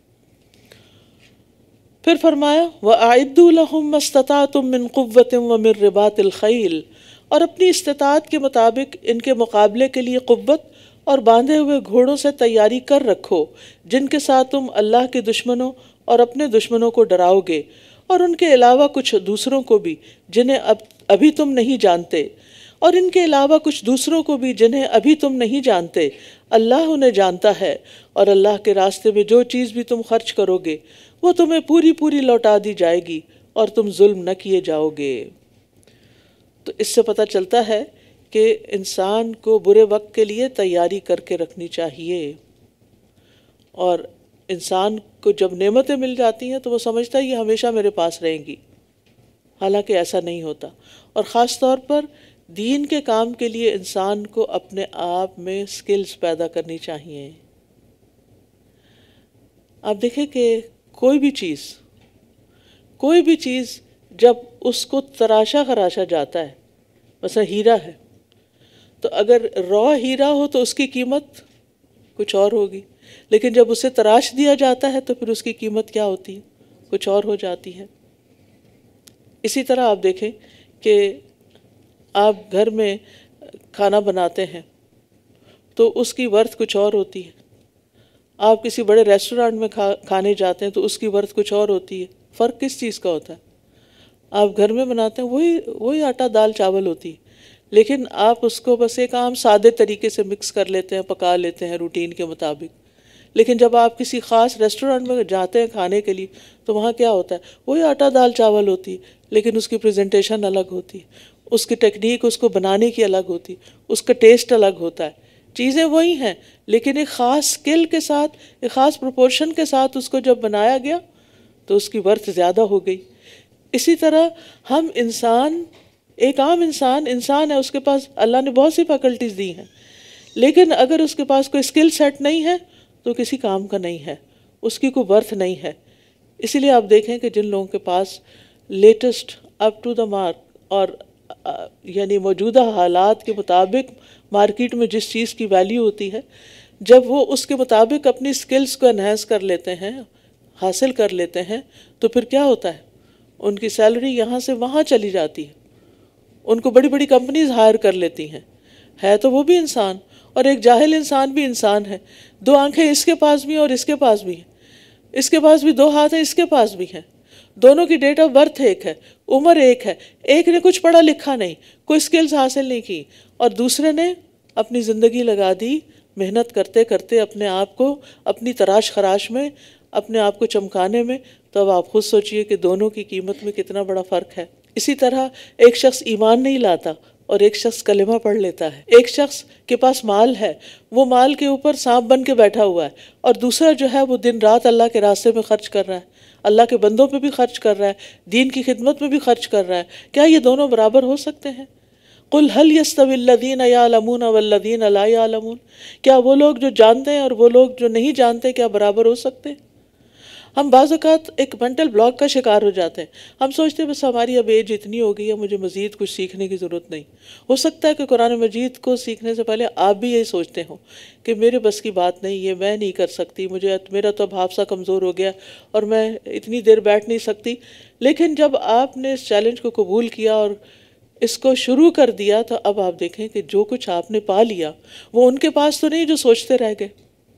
پھر فرمایا وَأَعِدُّوا لَهُم مَّا اسْتَطَعْتُم مِّن قُوَّةٍ وَمِن رِّبَاطِ الْخَيْلِ، اور اپنی استطاعت کے مطابق ان کے مقابلے کے لیے قوت اور باندھے ہوئے گھوڑوں سے تیاری کر رکھو، جن کے ساتھ تم اللہ کے دشمنوں اور اپنے دشمنوں کو ڈراؤ گے، اور ان کے علاوہ کچھ دوسروں کو بھی جنہیں ابھی تم نہیں جانتے، اور ان کے علاوہ کچھ دوسروں کو بھی جنہیں ابھی تم نہیں جانتے، اللہ انہیں جانتا ہے، اور اللہ کے راستے میں جو چیز بھی تم خرچ کرو گے وہ تمہیں پوری پوری لوٹا دی جائے گی اور تم ظلم نہ کیے جاؤ گے۔ تو اس سے پتہ چلتا ہے کہ انسان کو برے وقت کے لیے تیاری کر کے رکھنی چاہیے، اور انسان کو جب نعمتیں مل جاتی ہیں تو وہ سمجھتا ہے یہ ہمیشہ میرے پاس رہیں گی، حالانکہ ایسا نہیں ہوتا۔ اور خاص طور پر دین کے کام کے لیے انسان کو اپنے آپ میں سکلز پیدا کرنی چاہیے۔ آپ دیکھیں کہ کوئی بھی چیز جب اس کو تراشا خراشا جاتا ہے، مثلا ہیرا ہے، تو اگر را ہیرا ہو تو اس کی قیمت کچھ اور ہوگی، لیکن جب اسے تراش دیا جاتا ہے تو پھر اس کی قیمت کیا ہوتی ہے؟ کچھ اور ہو جاتی ہے۔ اسی طرح آپ دیکھیں کہ آپ گھر میں کھانا بناتے ہیں تو اس کی ورتھ کچھ اور ہوتی ہے، آپ کسی بڑے ریسٹورانٹ میں کھانے جاتے ہیں تو اس کی ورتھ کچھ اور ہوتی ہے۔ فرق کس چیز کا ہوتا ہے؟ آپ گھر میں بناتے ہیں وہی آٹا دال چاول ہوتی ہے، لیکن آپ اس کو بس ایک عام سادے طریقے سے مکس کر لیتے ہیں، پکا لیتے ہیں روٹین کے مطابق۔ لیکن جب آپ کسی خاص ریسٹورانٹ میں جاتے ہیں کھانے کے لیے تو وہاں کیا ہوتا ہے؟ وہی آٹا دال چاول ہوتی ہے، لیکن اس کی پریزنٹیشن الگ ہوتی ہے، اس کی ٹیکنیک اس کو بنانے کی الگ ہوتی ہے، اس کا ٹیسٹ الگ ہوتا ہے۔ چیزیں وہی ہیں لیکن ایک خاص سکل کے ساتھ، ایک خاص پروپورشن کے ساتھ اس کو جب بنایا گیا تو اس کی ورتھ زیادہ ہو گئی۔ اسی طرح ہم انسان، ایک عام انسان ہے، اس کے پاس اللہ نے بہت سی فیکلٹیز دی ہیں، لیکن اگر اس کے پاس کوئی سکل سیٹ نہیں ہے تو کسی کام کا نہیں ہے، اس کی کوئی ورتھ نہیں ہے۔ اسی لیے آپ دیکھیں کہ جن لوگوں کے پاس latest up to the mark اور یعنی موجودہ حالات کے مطابق مارکیٹ میں جس چیز کی ویلیو ہوتی ہے، جب وہ اس کے مطابق اپنی سکلز کو انہینس کر لیتے ہیں، حاصل کر لیتے ہیں، تو پھر کیا ہوتا ہے؟ ان کی سیلری یہاں سے وہاں چلی جاتی ہے، ان کو بڑی بڑی کمپنیز ہائر کر لیتی ہیں۔ ہے تو وہ بھی انسان، اور ایک جاہل انسان بھی انسان ہے، دو آنکھیں اس کے پاس بھی ہیں اور اس کے پاس بھی ہیں، اس کے پاس بھی دو ہاتھ ہیں، اس کے پاس بھی ہیں، دونوں کی ڈیٹ آف برتھ ایک ہے، عمر ایک ہے، ایک نے کچھ پڑھا لکھا نہیں، کوئی سکلز حاصل نہیں کی، اور دوسرے نے اپنی زندگی لگا دی محنت کرتے کرتے اپنے آپ کو اپنی تراش خراش میں، اپنے آپ کو چمکانے میں۔ تو اب آپ خود سوچئے کہ دونوں کی قیمت میں کتنا بڑا فرق ہے۔ اسی طرح ایک شخص ایمان نہیں لاتا اور ایک شخص کلمہ پڑھ لیتا ہے، ایک شخص کے پاس مال ہے، وہ مال کے اوپر سانپ بن کے بیٹھا ہوا ہے، اور دوسرا جو ہے وہ دن رات اللہ کے راستے میں خرچ کر رہا ہے، اللہ کے بندوں پہ بھی خرچ کر رہا ہے، دین کی خدمت میں بھی خرچ کر رہا ہے۔ کیا یہ دونوں برابر ہو سکتے ہیں؟ قُلْ هَلْ يَسْتَوِي الَّذِينَ يَعْلَمُونَ وَالَّذِينَ لَا يَعْلَمُونَ، کیا وہ لوگ جو جانتے ہیں اور وہ لوگ جو نہیں جانتے کیا برابر ہو سکتے ہیں؟ ہم بعض اوقات ایک مینٹل بلاک کا شکار ہو جاتے ہیں. ہم سوچتے ہیں بس ہماری اب ایج اتنی ہو گئی ہے، مجھے مزید کچھ سیکھنے کی ضرورت نہیں. ہو سکتا ہے کہ قرآن مجید کو سیکھنے سے پہلے آپ بھی یہی سوچتے ہوں کہ میرے بس کی بات نہیں، یہ میں نہیں کر سکتی، میرا تو اب حافظہ کمزور ہو گیا اور میں اتنی دیر بیٹھ نہیں سکتی. لیکن جب آپ نے اس چیلنج کو قبول کیا اور اس کو شروع کر دیا تو اب آپ دیکھیں کہ جو کچھ آپ نے پا لیا وہ ان کے پاس تو نہیں جو سوچتے رہ گئے.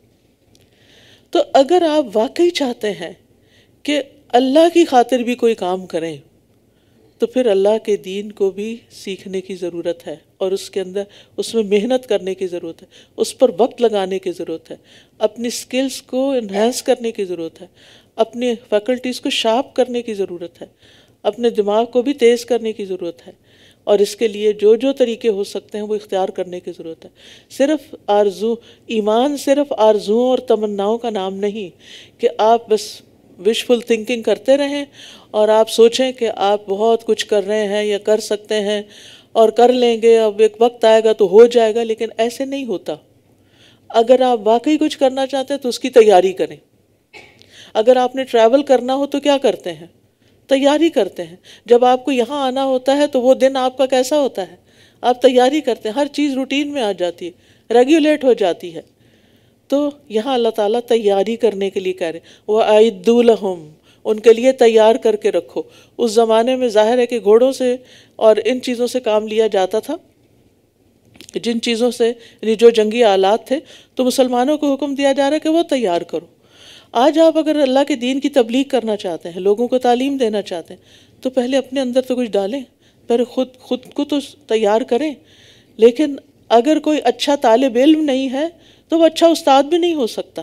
تو اگر آپ واقعی چاہتے ہیں کہ اللہ کی خاطر بھی کوئی کام کریں تو پھر اللہ کے دین کو بھی سیکھنے کی ضرورت ہے، اور اس میں محنت کرنے کی ضرورت ہے، اس پر وقت لگانے کی ضرورت ہے، اپنی سکلز کو انہینس کرنے کی ضرورت ہے، اپنی فیکلٹیز کو شارپ کرنے کی ضرورت ہے، اپنے دماغ کو بھی تیز کرنے کی ضرورت ہے، اور اس کے لیے جو طریقے ہو سکتے ہیں وہ اختیار کرنے کی ضرورت ہے. صرف ایمان صرف آرزوؤں اور تمناؤں کا نام نہیں کہ آپ بس وشفل تھنکنگ کرتے رہیں اور آپ سوچیں کہ آپ بہت کچھ کر رہے ہیں یا کر سکتے ہیں اور کر لیں گے، اب ایک وقت آئے گا تو ہو جائے گا. لیکن ایسے نہیں ہوتا. اگر آپ واقعی کچھ کرنا چاہتے ہیں تو اس کی تیاری کریں. اگر آپ نے ٹریول کرنا ہو تو کیا کرتے ہیں؟ تیاری کرتے ہیں. جب آپ کو یہاں آنا ہوتا ہے تو وہ دن آپ کا کیسا ہوتا ہے؟ آپ تیاری کرتے ہیں، ہر چیز روٹین میں آ جاتی ہے، ریگولیٹ ہو جاتی ہے. تو یہاں اللہ تعالیٰ تیاری کرنے کے لیے کہہ رہے ہیں وَأَعِدُّوا لَهُمْ، ان کے لیے تیار کر کے رکھو. اس زمانے میں ظاہر ہے کہ گھوڑوں سے اور ان چیزوں سے کام لیا جاتا تھا، جن چیزوں سے یعنی جو جنگی آلات تھے، تو مسلمانوں کو حکم دیا جا رہا ہے کہ وہ تیار کرو. آج آپ اگر اللہ کے دین کی تبلیغ کرنا چاہتے ہیں، لوگوں کو تعلیم دینا چاہتے ہیں، تو پہلے اپنے اندر تو کچھ ڈالیں، پہلے خود کو تو تیار کریں. لیکن اگر کوئی اچھا طالب علم نہیں ہے تو وہ اچھا استاد بھی نہیں ہو سکتا.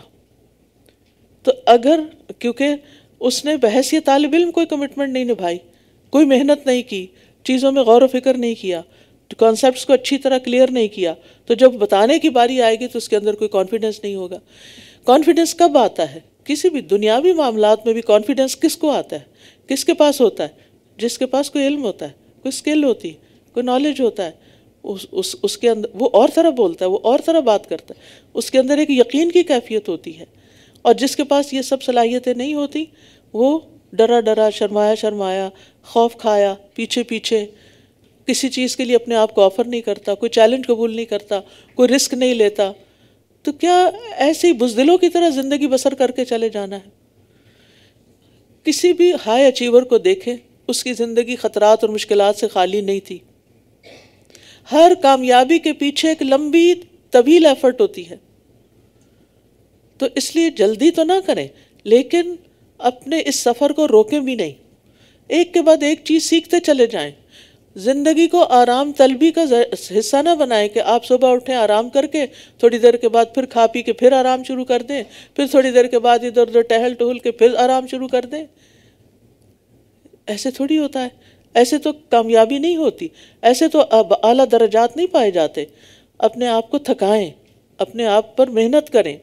تو کیونکہ اس نے بحیثیت طالب علم کوئی کمٹمنٹ نہیں نبھائی، کوئی محنت نہیں کی، چیزوں میں غور و فکر نہیں کیا، کانسیپٹس کو اچھی طرح کلیئر نہیں کیا، تو جب بتانے کی باری آئے گی تو اس کے اندر کوئی کانفیڈنس نہیں ہوگا. کانفیڈنس کب آتا ہے؟ کسی بھی دنیاوی معاملات میں بھی کانفیڈنس کس کو آتا ہے؟ کس کے پاس ہوتا ہے؟ جس کے پاس کوئی علم ہوتا ہے، کوئی سکل ہوتی ہے، کوئی نالج ہوتا ہے. اس کے اندر وہ اور طرح بولتا ہے، وہ اور طرح بات کرتا ہے، اس کے اندر ایک یقین کی کیفیت ہوتی ہے. اور جس کے پاس یہ سب صلاحیتیں نہیں ہوتی وہ ڈرا شرمایا خوف کھایا پیچھے کسی چیز کے لیے اپنے آپ کو آفر نہیں کرتا، کوئی چیلنج قبول نہیں کرتا، کوئی رسک نہیں لیتا. تو کیا ایسے ہی بزدلوں کی طرح زندگی بسر کر کے چلے جانا ہے؟ کسی بھی ہائی اچیور کو دیکھیں، اس کی زندگی خطرات اور مشکلات سے خالی نہیں تھی. ہر کامیابی کے پیچھے ایک لمبی طویل ایفرٹ ہوتی ہے. تو اس لیے جلدی تو نہ کریں، لیکن اپنے اس سفر کو روکیں بھی نہیں. ایک کے بعد ایک چیز سیکھتے چلے جائیں. زندگی کو آرام طلبی کا حصہ نہ بنائیں کہ آپ صبح اٹھیں آرام کر کے، تھوڑی دیر کے بعد پھر کھا پی کے پھر آرام شروع کر دیں، پھر تھوڑی دیر کے بعد ادھر ادھر ٹہل ٹہل کے پھر آرام شروع کر دیں. ایسے تھوڑی ہوتا ہے، ایسے تو کامیابی نہیں ہوتی، ایسے تو اعلیٰ درجات نہیں پائے جاتے. اپنے آپ کو تھکائیں، اپنے آپ پر محنت کریں،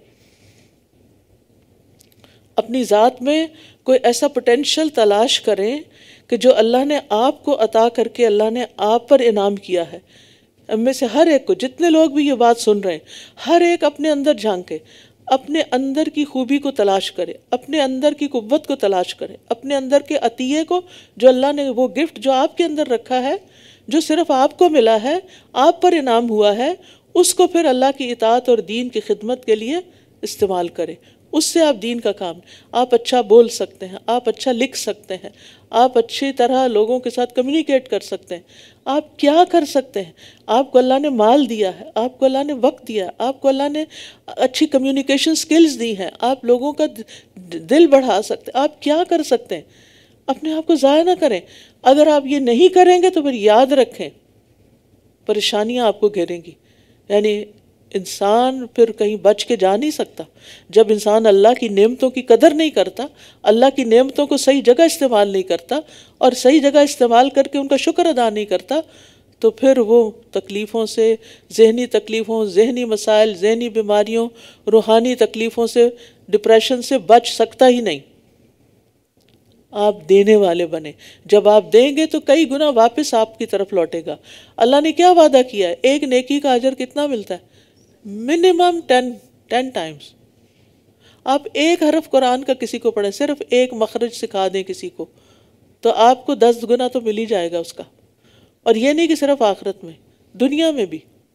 اپنی ذات میں کوئی ایسا پوٹینشل تلاش کریں کہ جو اللہ نے آپ کو عطا کر کے اللہ نے آپ پر انعام کیا ہے. ان میں سے ہر ایک کو، جتنے لوگ بھی یہ بات سن رہے ہیں، ہر ایک اپنے اندر جھانکے، اپنے اندر کی خوبی کو تلاش کرے، اپنے اندر کی قوت کو تلاش کرے، اپنے اندر کے عطیے کو، جو اللہ نے وہ گفٹ جو آپ کے اندر رکھا ہے، جو صرف آپ کو ملا ہے، آپ پر انعام ہوا ہے، اس کو پھر اللہ کی اطاعت اور دین کی خدمت کے لیے استعمال کرے. اس سے آپ دین کا کام، آپ اچھا بول سکتے ہیں، آپ اچھا لکھ سکتے ہیں، آپ اچھی طرح لوگوں کے ساتھ کمیونیکیٹ کر سکتے ہیں. آپ کیا کر سکتے ہیں؟ آپ کو اللہ نے مال دیا ہے، آپ کو اللہ نے وقت دیا ہے، آپ کو اللہ نے اچھی کمیونیکیشن سکلز دی ہیں، آپ لوگوں کا دل بڑھا سکتے ہیں. آپ کیا کر سکتے ہیں؟ اپنے آپ کو ضائع نہ کریں. اگر آپ یہ نہیں کریں گے تو پھر یاد رکھیں پریشانیاں آپ کو گھیریں گی. یعنی انسان پھر کہیں بچ کے جا نہیں سکتا. جب انسان اللہ کی نعمتوں کی قدر نہیں کرتا، اللہ کی نعمتوں کو صحیح جگہ استعمال نہیں کرتا اور صحیح جگہ استعمال کر کے ان کا شکر ادا نہیں کرتا، تو پھر وہ تکلیفوں سے، ذہنی تکلیفوں، ذہنی مسائل، ذہنی بیماریوں، روحانی تکلیفوں سے، ڈپریشن سے بچ سکتا ہی نہیں. آپ دینے والے بنے. جب آپ دیں گے تو کئی گنا واپس آپ کی طرف لوٹے گا. اللہ نے کیا وعدہ کیا ہے؟ ایک نیکی کا اجر کتنا ملتا ہے؟ Minimum 10 times. آپ ایک حرف قرآن کا کسی کو پڑھیں، صرف ایک مخرج سکھا دیں کسی کو، تو آپ کو 10 گنا تو مل ہی جائے گا اس کا۔ اور یہ نہیں کہ صرف آخرت میں، دنیا میں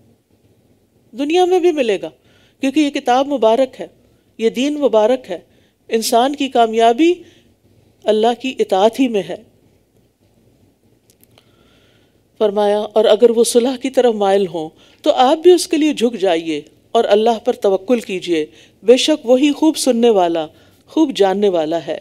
بھی ملے گا، کیونکہ یہ کتاب مبارک ہے، یہ دین مبارک ہے۔ انسان کی کامیابی اللہ کی اطاعت ہی میں ہے۔ فرمایا اور اگر وہ صلح کی طرف مائل ہوں تو آپ بھی اس کے لیے جھک جائیے اور اللہ پر توکل کیجیے، بے شک وہی خوب سننے والا، خوب جاننے والا ہے۔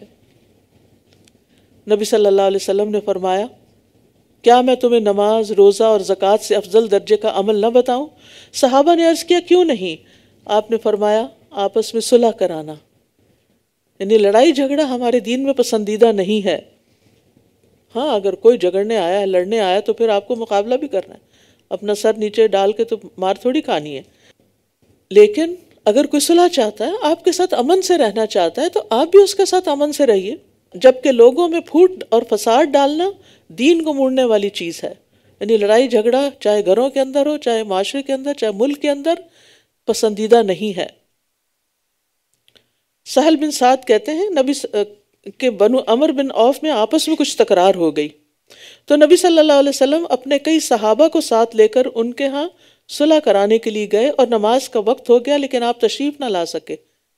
نبی صلی اللہ علیہ وسلم نے فرمایا، کیا میں تمہیں نماز، روزہ اور زکوٰۃ سے افضل درجے کا عمل نہ بتاؤں؟ صحابہ نے عرض کیا، کیوں نہیں؟ آپ نے فرمایا، آپس میں صلح کرانا، یعنی لڑائی جھگڑا ہمارے دین میں پسندیدہ نہیں ہے۔ ہاں اگر کوئی جھگڑنے آیا ہے، لڑنے آیا، تو پھر آپ کو مقابلہ بھی کرنا ہے، اپنا سر نیچے ڈال کے تو مار تھوڑی کھانی ہے۔ لیکن اگر کوئی صلح چاہتا ہے، آپ کے ساتھ امن سے رہنا چاہتا ہے، تو آپ بھی اس کے ساتھ امن سے رہیے۔ جبکہ لوگوں میں پھوٹ اور فساد ڈالنا دین کو موڑنے والی چیز ہے، یعنی لڑائی جھگڑا چاہے گھروں کے اندر ہو، چاہے معاشرے کے اندر، چاہے ملک کے اندر، پسندیدہ نہیں ہے۔ سہل بن سعد کہتے ہیں نبی کہ بنو عمر بن عوف میں آپس میں کچھ تکرار ہو گئی، تو نبی صلی اللہ علیہ وسلم اپنے کئی صحابہ کو ساتھ لے کر ان کے ہاں صلح کرانے کے لیے گئے، اور نماز کا وقت ہو گیا لیکن آپ تشریف نہ لا سکے،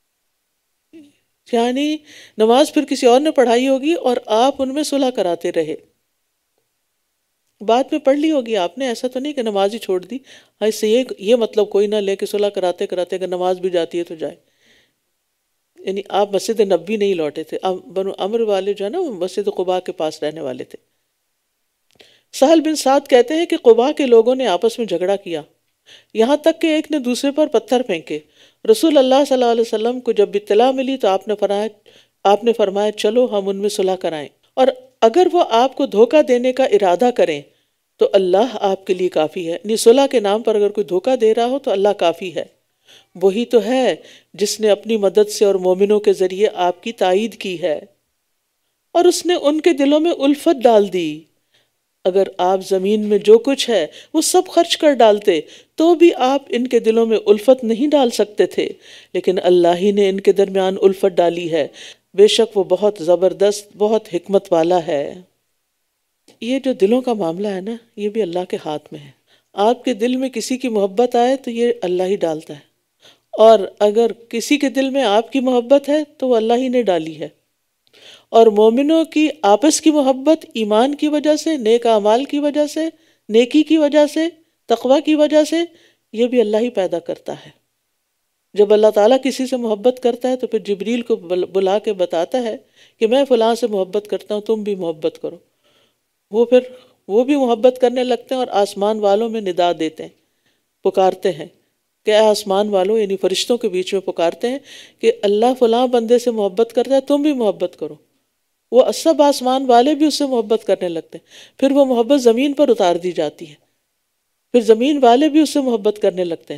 یعنی نماز پھر کسی اور نے پڑھائی ہوگی اور آپ ان میں صلح کراتے رہے۔ بعد میں پڑھ لی ہوگی آپ نے، ایسا تو نہیں کہ نماز ہی چھوڑ دی۔ اس سے یہ مطلب کوئی نہ لے کہ صلح کراتے کراتے اگر نماز بھی جاتی ہے تو جائے، یعنی آپ مسجد نبوی نہیں لوٹے تھے، بنو عمر والے جو ہے نا وہ مسجد قباء کے پاس رہنے والے تھے۔ سہل بن سعد کہتے ہیں کہ قباء کے لوگوں نے آپس میں جھگڑا کیا، یہاں تک کہ ایک نے دوسرے پر پتھر پھینکے۔ رسول اللہ صلی اللہ علیہ وسلم کو جب اطلاع ملی تو آپ نے فرمایا چلو ہم ان میں صلح کرائیں، اور اگر وہ آپ کو دھوکہ دینے کا ارادہ کریں تو اللہ آپ کے لیے کافی ہے، یعنی صلح کے نام پر اگر کوئی دھوکہ دے رہا ہو تو اللہ کافی ہے، وہی تو ہے جس نے اپنی مدد سے اور مومنوں کے ذریعے آپ کی تائید کی ہے، اور اس نے ان کے دلوں میں الفت ڈال دی۔ اگر آپ زمین میں جو کچھ ہے وہ سب خرچ کر ڈالتے تو بھی آپ ان کے دلوں میں الفت نہیں ڈال سکتے تھے، لیکن اللہ ہی نے ان کے درمیان الفت ڈالی ہے، بے شک وہ بہت زبردست، بہت حکمت والا ہے۔ یہ جو دلوں کا معاملہ ہے نا، یہ بھی اللہ کے ہاتھ میں ہے۔ آپ کے دل میں کسی کی محبت آئے تو یہ اللہ ہی ڈالتا ہے، اور اگر کسی کے دل میں آپ کی محبت ہے تو وہ اللہ ہی نے ڈالی ہے۔ اور مومنوں کی آپس کی محبت ایمان کی وجہ سے، نیک اعمال کی وجہ سے، نیکی کی وجہ سے، تقوی کی وجہ سے، یہ بھی اللہ ہی پیدا کرتا ہے۔ جب اللہ تعالیٰ کسی سے محبت کرتا ہے تو پھر جبریل کو بلا کے بتاتا ہے کہ میں فلاں سے محبت کرتا ہوں، تم بھی محبت کرو۔ وہ بھی محبت کرنے لگتے ہیں اور آسمان والوں میں ندا دیتے ہیں، پکارتے ہیں کہ اے آسمان والوں، یعنی فرشتوں کے بیچ میں پکارتے ہیں کہ اللہ فلاں بندے سے محبت کرتا ہے، تم بھی محبت کرو۔ وہ سب آسمان والے بھی اس سے محبت کرنے لگتے ہیں، پھر وہ محبت زمین پر اتار دی جاتی ہے، پھر زمین والے بھی اس سے محبت کرنے لگتے ہیں۔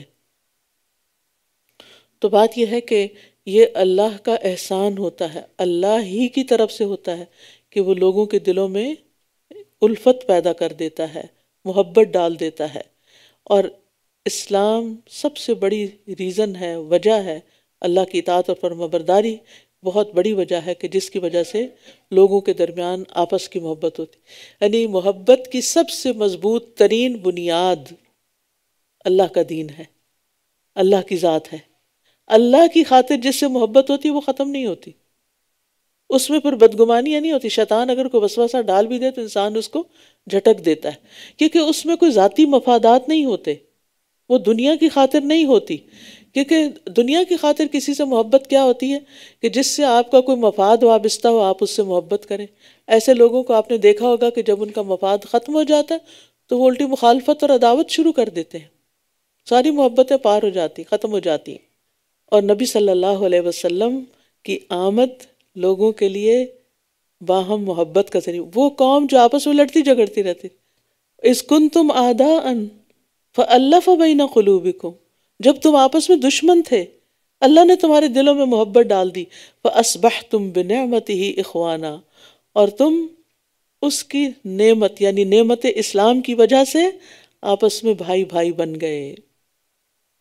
تو بات یہ ہے کہ یہ اللہ کا احسان ہوتا ہے، اللہ ہی کی طرف سے ہوتا ہے کہ وہ لوگوں کے دلوں میں الفت پیدا کر دیتا ہے، محبت ڈال دیتا ہے۔ اور اسلام سب سے بڑی ریزن ہے، وجہ ہے اللہ کی اطاعت اور فرمانبرداری، بہت بڑی وجہ ہے کہ جس کی وجہ سے لوگوں کے درمیان آپس کی محبت ہوتی، یعنی محبت کی سب سے مضبوط ترین بنیاد اللہ کا دین ہے، اللہ کی ذات ہے۔ اللہ کی خاطر جس سے محبت ہوتی وہ ختم نہیں ہوتی، اس میں پھر بدگمانیاں نہیں ہوتی۔ شیطان اگر کوئی وسوسہ ڈال بھی دے تو انسان اس کو جھٹک دیتا ہے، کیونکہ اس میں کوئی ذاتی مفادات نہیں ہوتے، وہ دنیا کی خاطر نہیں ہوتی۔ کیونکہ دنیا کی خاطر کسی سے محبت کیا ہوتی ہے کہ جس سے آپ کا کوئی مفاد وابستہ ہو، آپ اس سے محبت کریں۔ ایسے لوگوں کو آپ نے دیکھا ہوگا کہ جب ان کا مفاد ختم ہو جاتا ہے تو وہ الٹی مخالفت اور عداوت شروع کر دیتے ہیں، ساری محبتیں پار ہو جاتی، ختم ہو جاتی ہیں۔ اور نبی صلی اللہ علیہ وسلم کی آمد لوگوں کے لیے باہم محبت کا ذریعہ، وہ قوم جو آپس میں لڑتی جھگڑتی رہتی، اذ کنتم اعداء فألف بین قلوبکم، جب تم آپس میں دشمن تھے اللہ نے تمہارے دلوں میں محبت ڈال دی، فأصبحتم بنعمتہ اخوانا، اور تم اس کی نعمت یعنی نعمت اسلام کی وجہ سے آپس میں بھائی بھائی بن گئے۔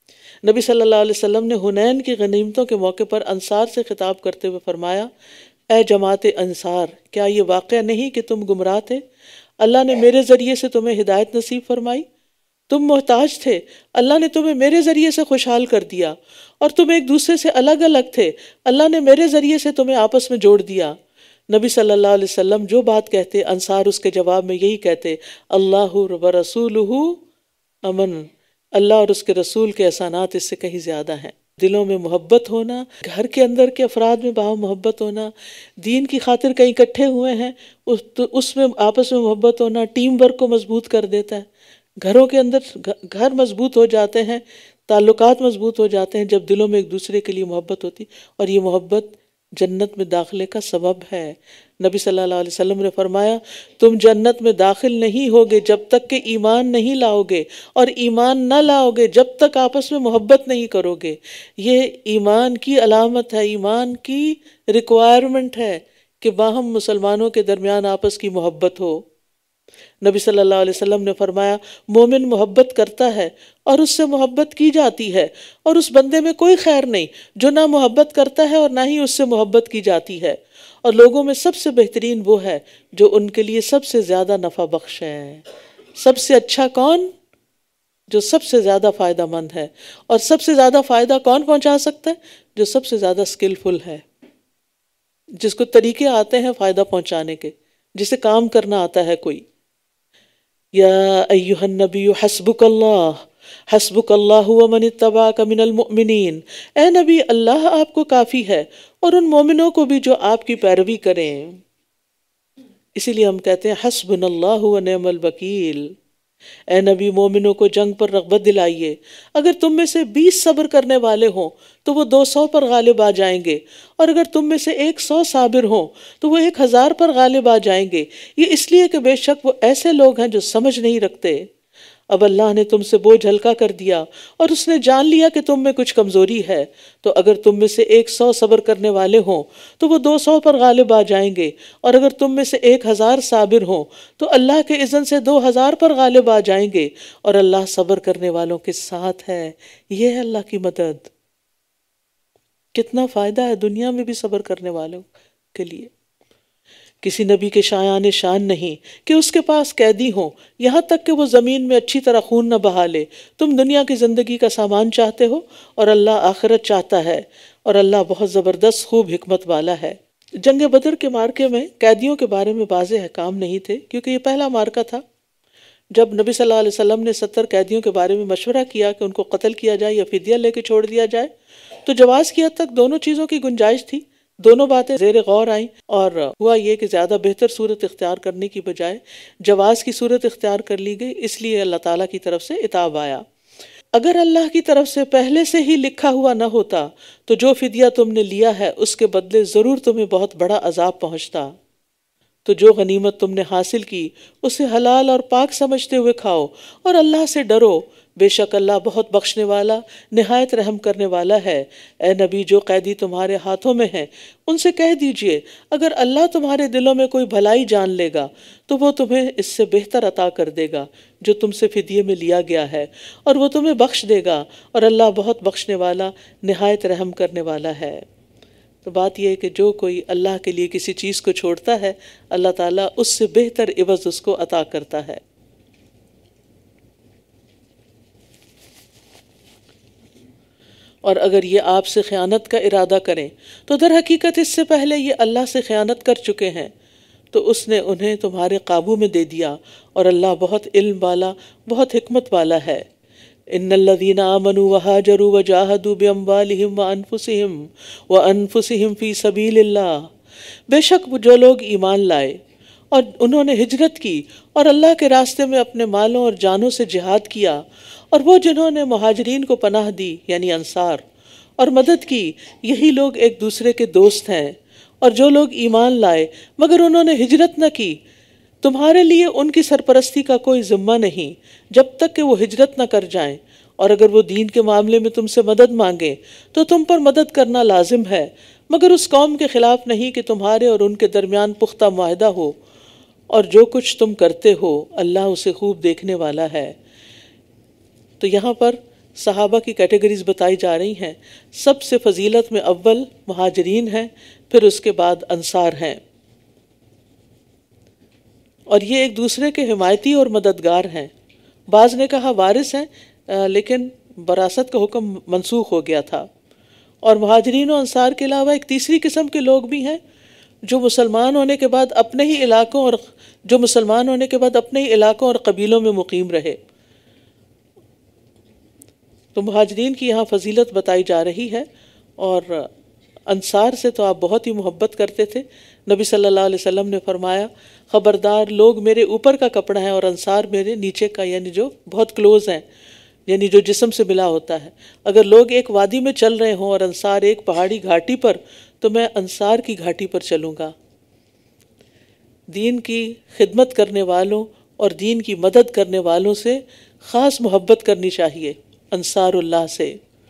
نبی صلی اللہ علیہ وسلم نے حنین کی غنیمتوں کے موقع پر انصار سے خطاب کرتے ہوئے فرمایا، اے جماعت انصار، کیا یہ واقعہ نہیں کہ تم گمراہ تھے؟ اللہ نے میرے ذریعے سے تمہیں ہدایت نصیب فرمائی۔ تم محتاج تھے، اللہ نے تمہیں میرے ذریعے سے خوشحال کر دیا، اور تم ایک دوسرے سے الگ الگ تھے، اللہ نے میرے ذریعے سے تمہیں آپس میں جوڑ دیا۔ نبی صلی اللہ علیہ وسلم جو بات کہتے، انصار اس کے جواب میں یہی کہتے، اللہ ورسولہ امن، اللہ اور اس کے رسول کے احسانات اس سے کہیں زیادہ ہیں۔ دلوں میں محبت ہونا، گھر کے اندر کے افراد میں باہم محبت ہونا، دین کی خاطر کہیں اکٹھے ہوئے ہیں تو اس میں آپس میں محبت ہونا ٹیم ورک کو مضبوط کر دیتا ہے۔ گھروں کے اندر گھر مضبوط ہو جاتے ہیں، تعلقات مضبوط ہو جاتے ہیں جب دلوں میں ایک دوسرے کے لیے محبت ہوتی، اور یہ محبت جنت میں داخلے کا سبب ہے۔ نبی صلی اللہ علیہ وسلم نے فرمایا، تم جنت میں داخل نہیں ہوگے جب تک کہ ایمان نہیں لاؤ گے، اور ایمان نہ لاؤ گے جب تک آپس میں محبت نہیں کرو گے۔ یہ ایمان کی علامت ہے، ایمان کی ریکوائرمنٹ ہے کہ باہم مسلمانوں کے درمیان آپس کی محبت ہو۔ نبی صلی اللہ علیہ وسلم نے فرمایا، مومن محبت کرتا ہے اور اس سے محبت کی جاتی ہے، اور اس بندے میں کوئی خیر نہیں جو نہ محبت کرتا ہے اور نہ ہی اس سے محبت کی جاتی ہے، اور لوگوں میں سب سے بہترین وہ ہے جو ان کے لیے سب سے زیادہ نفع بخش ہے۔ سب سے اچھا کون؟ جو سب سے زیادہ فائدہ مند ہے، اور سب سے زیادہ فائدہ کون پہنچا سکتا ہے؟ جو سب سے زیادہ اسکلفل ہے، جس کو طریقے آتے ہیں فائدہ پہنچانے کے، جسے کام کرنا آتا ہے کوئی۔ یا ایہا النبی حسبک اللہ ومن اتبعک من المؤمنین، اے نبی اللہ آپ کو کافی ہے اور ان مومنوں کو بھی جو آپ کی پیروی کریں۔ اسی لیے ہم کہتے ہیں حسبنا اللہ ونعم الوکیل۔ اے نبی مومنوں کو جنگ پر رغبت دلائیے، اگر تم میں سے 20 صبر کرنے والے ہوں تو وہ 200 پر غالب آ جائیں گے، اور اگر تم میں سے 100 صابر ہوں تو وہ 1000 پر غالب آ جائیں گے۔ یہ اس لیے کہ بے شک وہ ایسے لوگ ہیں جو سمجھ نہیں رکھتے۔ اب اللہ نے تم سے بوجھ ہلکا کر دیا اور اس نے جان لیا کہ تم میں کچھ کمزوری ہے، تو اگر تم میں سے 100 صبر کرنے والے ہوں تو وہ 200 پر غالب آ جائیں گے، اور اگر تم میں سے 1000 صابر ہوں تو اللہ کے اذن سے 2000 پر غالب آ جائیں گے، اور اللہ صبر کرنے والوں کے ساتھ ہے۔ یہ ہے اللہ کی مدد۔ کتنا فائدہ ہے دنیا میں بھی صبر کرنے والوں کے لیے۔ کسی نبی کے شایان شان نہیں کہ اس کے پاس قیدی ہوں، یہاں تک کہ وہ زمین میں اچھی طرح خون نہ بہا لے۔ تم دنیا کی زندگی کا سامان چاہتے ہو اور اللہ آخرت چاہتا ہے، اور اللہ بہت زبردست خوب حکمت والا ہے۔ جنگ بدر کے مارکے میں قیدیوں کے بارے میں واضح احکام نہیں تھے، کیونکہ یہ پہلا مارکا تھا۔ جب نبی صلی اللہ علیہ وسلم نے 70 قیدیوں کے بارے میں مشورہ کیا کہ ان کو قتل کیا جائے یا فدیہ لے کے چھوڑ دیا جائے، تو جواز کی حد تک دونوں چیزوں کی گنجائش تھی۔ دونوں باتیں زیر غور آئیں، اور ہوا یہ کہ زیادہ بہتر صورت اختیار کرنے کی بجائے جواز کی صورت اختیار کر لی گئی، اس لیے اللہ تعالیٰ کی طرف سے عتاب آیا۔ اگر اللہ کی طرف سے پہلے سے ہی لکھا ہوا نہ ہوتا تو جو فدیہ تم نے لیا ہے اس کے بدلے ضرور تمہیں بہت بڑا عذاب پہنچتا۔ تو جو غنیمت تم نے حاصل کی اسے حلال اور پاک سمجھتے ہوئے کھاؤ، اور اللہ سے ڈرو، بے شک اللہ بہت بخشنے والا نہایت رحم کرنے والا ہے۔ اے نبی جو قیدی تمہارے ہاتھوں میں ہیں ان سے کہہ دیجئے، اگر اللہ تمہارے دلوں میں کوئی بھلائی جان لے گا تو وہ تمہیں اس سے بہتر عطا کر دے گا جو تم سے فدیے میں لیا گیا ہے، اور وہ تمہیں بخش دے گا، اور اللہ بہت بخشنے والا نہایت رحم کرنے والا ہے۔ تو بات یہ ہے کہ جو کوئی اللہ کے لیے کسی چیز کو چھوڑتا ہے، اللہ تعالیٰ اس سے بہتر عوض اس کو عطا کرتا ہے۔ اور اگر یہ آپ سے خیانت کا ارادہ کریں تو در حقیقت اس سے پہلے یہ اللہ سے خیانت کر چکے ہیں، تو اس نے انہیں تمہارے قابو میں دے دیا، اور اللہ بہت علم والا بہت حکمت والا ہے۔ ان الذين آمنوا وهاجروا وجاهدوا باموالهم وانفسهم في سبيل الله، بے شک جو لوگ ایمان لائے اور انہوں نے ہجرت کی اور اللہ کے راستے میں اپنے مالوں اور جانوں سے جہاد کیا، اور وہ جنہوں نے مہاجرین کو پناہ دی یعنی انصار اور مدد کی، یہی لوگ ایک دوسرے کے دوست ہیں۔ اور جو لوگ ایمان لائے مگر انہوں نے ہجرت نہ کی، تمہارے لیے ان کی سرپرستی کا کوئی ذمہ نہیں جب تک کہ وہ ہجرت نہ کر جائیں، اور اگر وہ دین کے معاملے میں تم سے مدد مانگیں تو تم پر مدد کرنا لازم ہے، مگر اس قوم کے خلاف نہیں کہ تمہارے اور ان کے درمیان پختہ معاہدہ ہو، اور جو کچھ تم کرتے ہو اللہ اسے خوب دیکھنے والا ہے۔ تو یہاں پر صحابہ کی کیٹیگریز بتائی جا رہی ہیں. سب سے فضیلت میں اول مہاجرین ہیں، پھر اس کے بعد انصار ہیں، اور یہ ایک دوسرے کے حمایتی اور مددگار ہیں. بعض نے کہا وارث ہیں، لیکن وراثت کا حکم منسوخ ہو گیا تھا. اور مہاجرین و انصار کے علاوہ ایک تیسری قسم کے لوگ بھی ہیں جو مسلمان ہونے کے بعد اپنے ہی علاقوں اور قبیلوں میں مقیم رہے. تو مہاجرین کی یہاں فضیلت بتائی جا رہی ہے، اور انصار سے تو آپ بہت ہی محبت کرتے تھے. نبی صلی اللہ علیہ وسلم نے فرمایا خبردار، لوگ میرے اوپر کا کپڑا ہے اور انصار میرے نیچے کا، یعنی جو بہت کلوز ہیں، یعنی جو جسم سے ملا ہوتا ہے. اگر لوگ ایک وادی میں چل رہے ہوں اور انصار ایک پہاڑی گھاٹی پر، تو میں انصار کی گھاٹی پر چلوں گا. دین کی خدمت کرنے والوں اور دین کی مدد کرنے والوں سے خاص محبت کرنی چاہیے، انصار اللہ سے.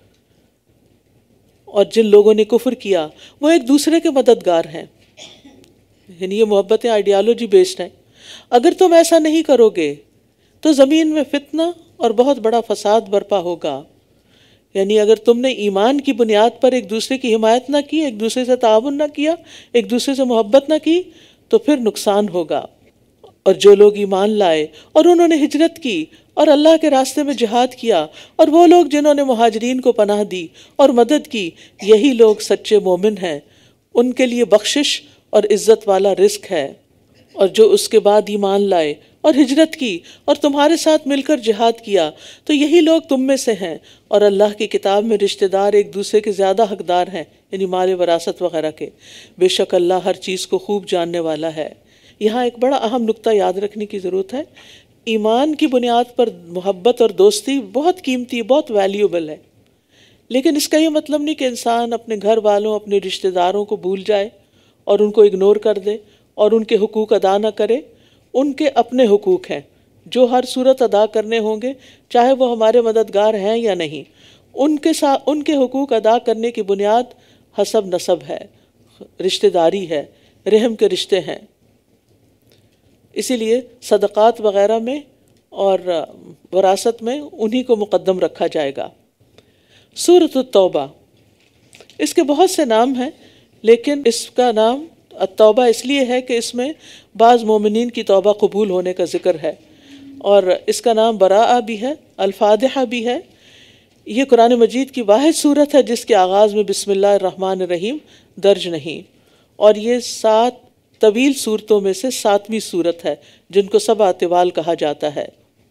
اور جن لوگوں نے کفر کیا وہ ایک دوسرے کے مددگار ہیں، یعنی یہ محبتیں آئیڈیالوجی بیسڈ ہیں. اگر تم ایسا نہیں کرو گے تو زمین میں فتنہ اور بہت بڑا فساد برپا ہوگا. یعنی اگر تم نے ایمان کی بنیاد پر ایک دوسرے کی حمایت نہ کی، ایک دوسرے سے تعاون نہ کیا، ایک دوسرے سے محبت نہ کی، تو پھر نقصان ہوگا. اور جو لوگ ایمان لائے اور انہوں نے ہجرت کی اور اللہ کے راستے میں جہاد کیا، اور وہ لوگ جنہوں نے مہاجرین کو پناہ دی اور مدد کی، یہی لوگ سچے مومن ہیں. ان کے لیے بخشش اور عزت والا رزق ہے. اور جو اس کے بعد ایمان لائے اور ہجرت کی اور تمہارے ساتھ مل کر جہاد کیا، تو یہی لوگ تم میں سے ہیں. اور اللہ کی کتاب میں رشتہ دار ایک دوسرے کے زیادہ حقدار ہیں، یعنی مال وراثت وغیرہ کے. بے شک اللہ ہر چیز کو خوب جاننے والا ہے. یہاں ایک بڑا اہم نقطہ یاد رکھنے کی ضرورت ہے. ایمان کی بنیاد پر محبت اور دوستی بہت قیمتی، بہت ویلیوبل ہے، لیکن اس کا یہ مطلب نہیں کہ انسان اپنے گھر والوں، اپنے رشتہ داروں کو بھول جائے اور ان کو اگنور کر دے اور ان کے حقوق ادا نہ کرے. ان کے اپنے حقوق ہیں جو ہر صورت ادا کرنے ہوں گے، چاہے وہ ہمارے مددگار ہیں یا نہیں. ان کے حقوق ادا کرنے کی بنیاد حسب نسب ہے، رشتہ داری ہے، رحم کے رشتے ہیں. اسی لیے صدقات وغیرہ میں اور وراثت میں انہی کو مقدم رکھا جائے گا. سورۃ التوبہ، اس کے بہت سے نام ہیں، لیکن اس کا نام التوبہ اس لیے ہے کہ اس میں بعض مومنین کی توبہ قبول ہونے کا ذکر ہے. اور اس کا نام براءہ بھی ہے، الفاتحہ بھی ہے. یہ قرآن مجید کی واحد صورت ہے جس کے آغاز میں بسم اللہ الرحمن الرحیم درج نہیں. اور یہ 7 طویل صورتوں میں سے 7ویں صورت ہے جن کو 7 طوال کہا جاتا ہے.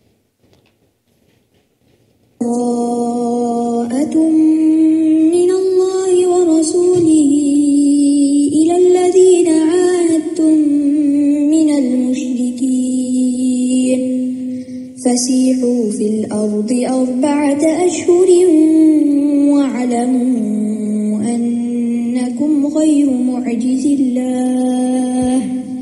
من اللہ ورسولہ إلى الذين عاهدتم من المشركين فسيحوا في الأرض 4 أشهر واعلموا أنكم غير معجز الله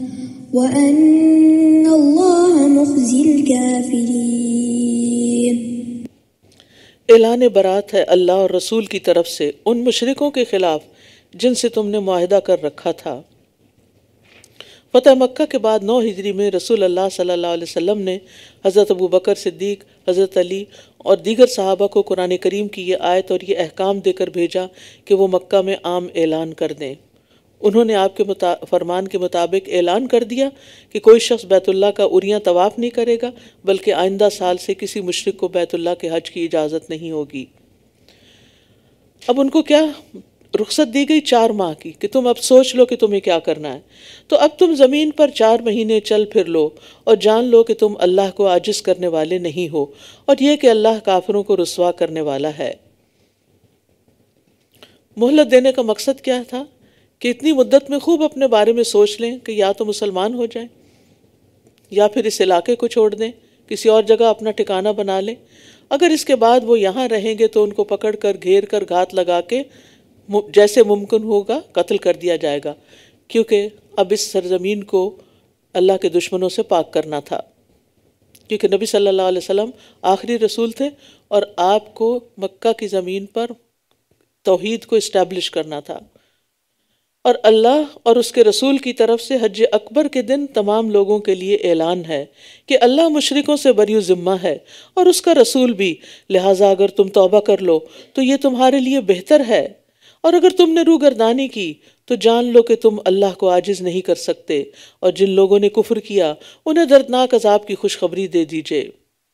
وأن الله مخزي الكافرين. اعلان برات ہے اللہ اور رسول کی طرف سے ان مشرکوں کے خلاف جن سے تم نے معاہدہ کر رکھا تھا. فتح مکہ کے بعد 9 ہجری میں رسول اللہ صلی اللہ علیہ وسلم نے حضرت ابو بکر صدیق، حضرت علی اور دیگر صحابہ کو قرآن کریم کی یہ آیت اور یہ احکام دے کر بھیجا کہ وہ مکہ میں عام اعلان کر دیں. انہوں نے آپ کے فرمان کے مطابق اعلان کر دیا کہ کوئی شخص بیت اللہ کا عریاں طواف نہیں کرے گا، بلکہ آئندہ سال سے کسی مشرک کو بیت اللہ کے حج کی اجازت نہیں ہوگی. اب ان کو کیا رخصت دی گئی؟ 4 ماہ کی، کہ تم اب سوچ لو کہ تمہیں کیا کرنا ہے. تو اب تم زمین پر 4 مہینے چل پھر لو اور جان لو کہ تم اللہ کو عاجز کرنے والے نہیں ہو، اور یہ کہ اللہ کافروں کو رسوا کرنے والا ہے. مہلت دینے کا مقصد کیا تھا؟ کہ اتنی مدت میں خوب اپنے بارے میں سوچ لیں کہ یا تو مسلمان ہو جائیں یا پھر اس علاقے کو چھوڑ دیں، کسی اور جگہ اپنا ٹھکانہ بنا لیں. اگر اس کے بعد وہ یہاں رہیں گے تو ان کو پکڑ کر گھیر کر گھات لگا کے جیسے ممکن ہوگا قتل کر دیا جائے گا، کیونکہ اب اس سرزمین کو اللہ کے دشمنوں سے پاک کرنا تھا. کیونکہ نبی صلی اللہ علیہ وسلم آخری رسول تھے اور آپ کو مکہ کی زمین پر توحید کو اسٹیبلش کرنا تھا. اور اللہ اور اس کے رسول کی طرف سے حج اکبر کے دن تمام لوگوں کے لیے اعلان ہے کہ اللہ مشرکوں سے بری ذمہ ہے اور اس کا رسول بھی، لہٰذا اگر تم توبہ کر لو تو یہ تمہارے لیے بہتر ہے، اور اگر تم نے روگردانی کی تو جان لو کہ تم اللہ کو عاجز نہیں کر سکتے، اور جن لوگوں نے کفر کیا انہیں دردناک عذاب کی خوشخبری دے دیجئے۔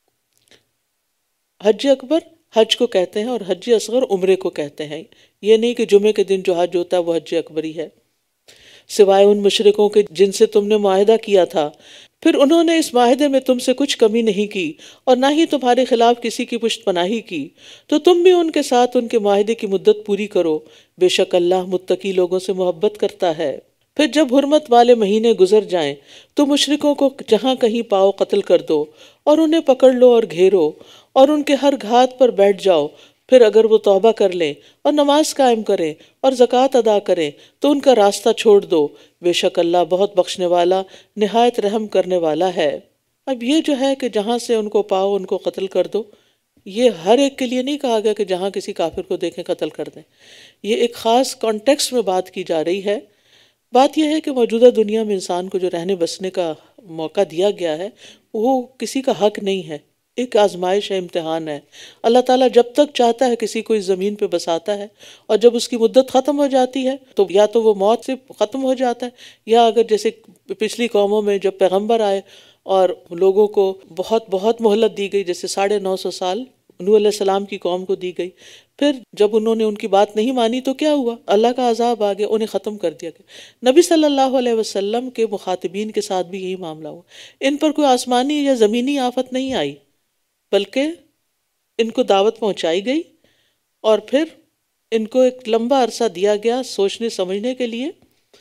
حج اکبر حج کو کہتے ہیں اور حج اصغر عمرے کو کہتے ہیں، یہ نہیں کہ جمعے کے دن جو حج ہوتا ہے وہ حج اکبر ہی ہے، سوائے ان مشرکوں کے جن سے تم نے معاہدہ کیا تھا، پھر انہوں نے اس معاہدے میں تم سے کچھ کمی نہیں کی اور نہ ہی تمہارے خلاف کسی کی پشت پناہی کی، تو تم بھی ان کے ساتھ ان کے معاہدے کی مدت پوری کرو، بے شک اللہ متقی لوگوں سے محبت کرتا ہے۔ پھر جب حرمت والے مہینے گزر جائیں تو مشرکوں کو جہاں کہیں پاؤ قتل کر دو اور انہیں پکڑ لو اور گھیرو اور ان کے ہر گھات پر بیٹھ جاؤ، پھر اگر وہ توبہ کر لیں اور نماز قائم کریں اور زکوٰۃ ادا کریں تو ان کا راستہ چھوڑ دو، بے شک اللہ بہت بخشنے والا نہایت رحم کرنے والا ہے۔ اب یہ جو ہے کہ جہاں سے ان کو پاؤ ان کو قتل کر دو، یہ ہر ایک کے لیے نہیں کہا گیا کہ جہاں کسی کافر کو دیکھیں قتل کر دیں، یہ ایک خاص کانٹیکسٹ میں بات کی جا رہی ہے۔ بات یہ ہے کہ موجودہ دنیا میں انسان کو جو رہنے بسنے کا موقع دیا گیا ہے وہ کسی کا حق نہیں ہے، ایک آزمائش ہے، امتحان ہے۔ اللہ تعالیٰ جب تک چاہتا ہے کسی کو اس زمین پہ بساتا ہے، اور جب اس کی مدت ختم ہو جاتی ہے تو یا تو وہ موت سے ختم ہو جاتا ہے، یا اگر جیسے پچھلی قوموں میں جب پیغمبر آئے اور لوگوں کو بہت بہت مہلت دی گئی، جیسے 950 سال نوح علیہ السلام کی قوم کو دی گئی، پھر جب انہوں نے ان کی بات نہیں مانی تو کیا ہوا؟ اللہ کا عذاب آ گیا، انہیں ختم کر دیا گیا۔ نبی صلی اللہ علیہ وسلم کے مخاطبین کے ساتھ بھی یہی معاملہ ہوا، ان پر کوئی آسمانی یا زمینی آفت نہیں آئی، بلکہ ان کو دعوت پہنچائی گئی اور پھر ان کو ایک لمبا عرصہ دیا گیا سوچنے سمجھنے کے لیے،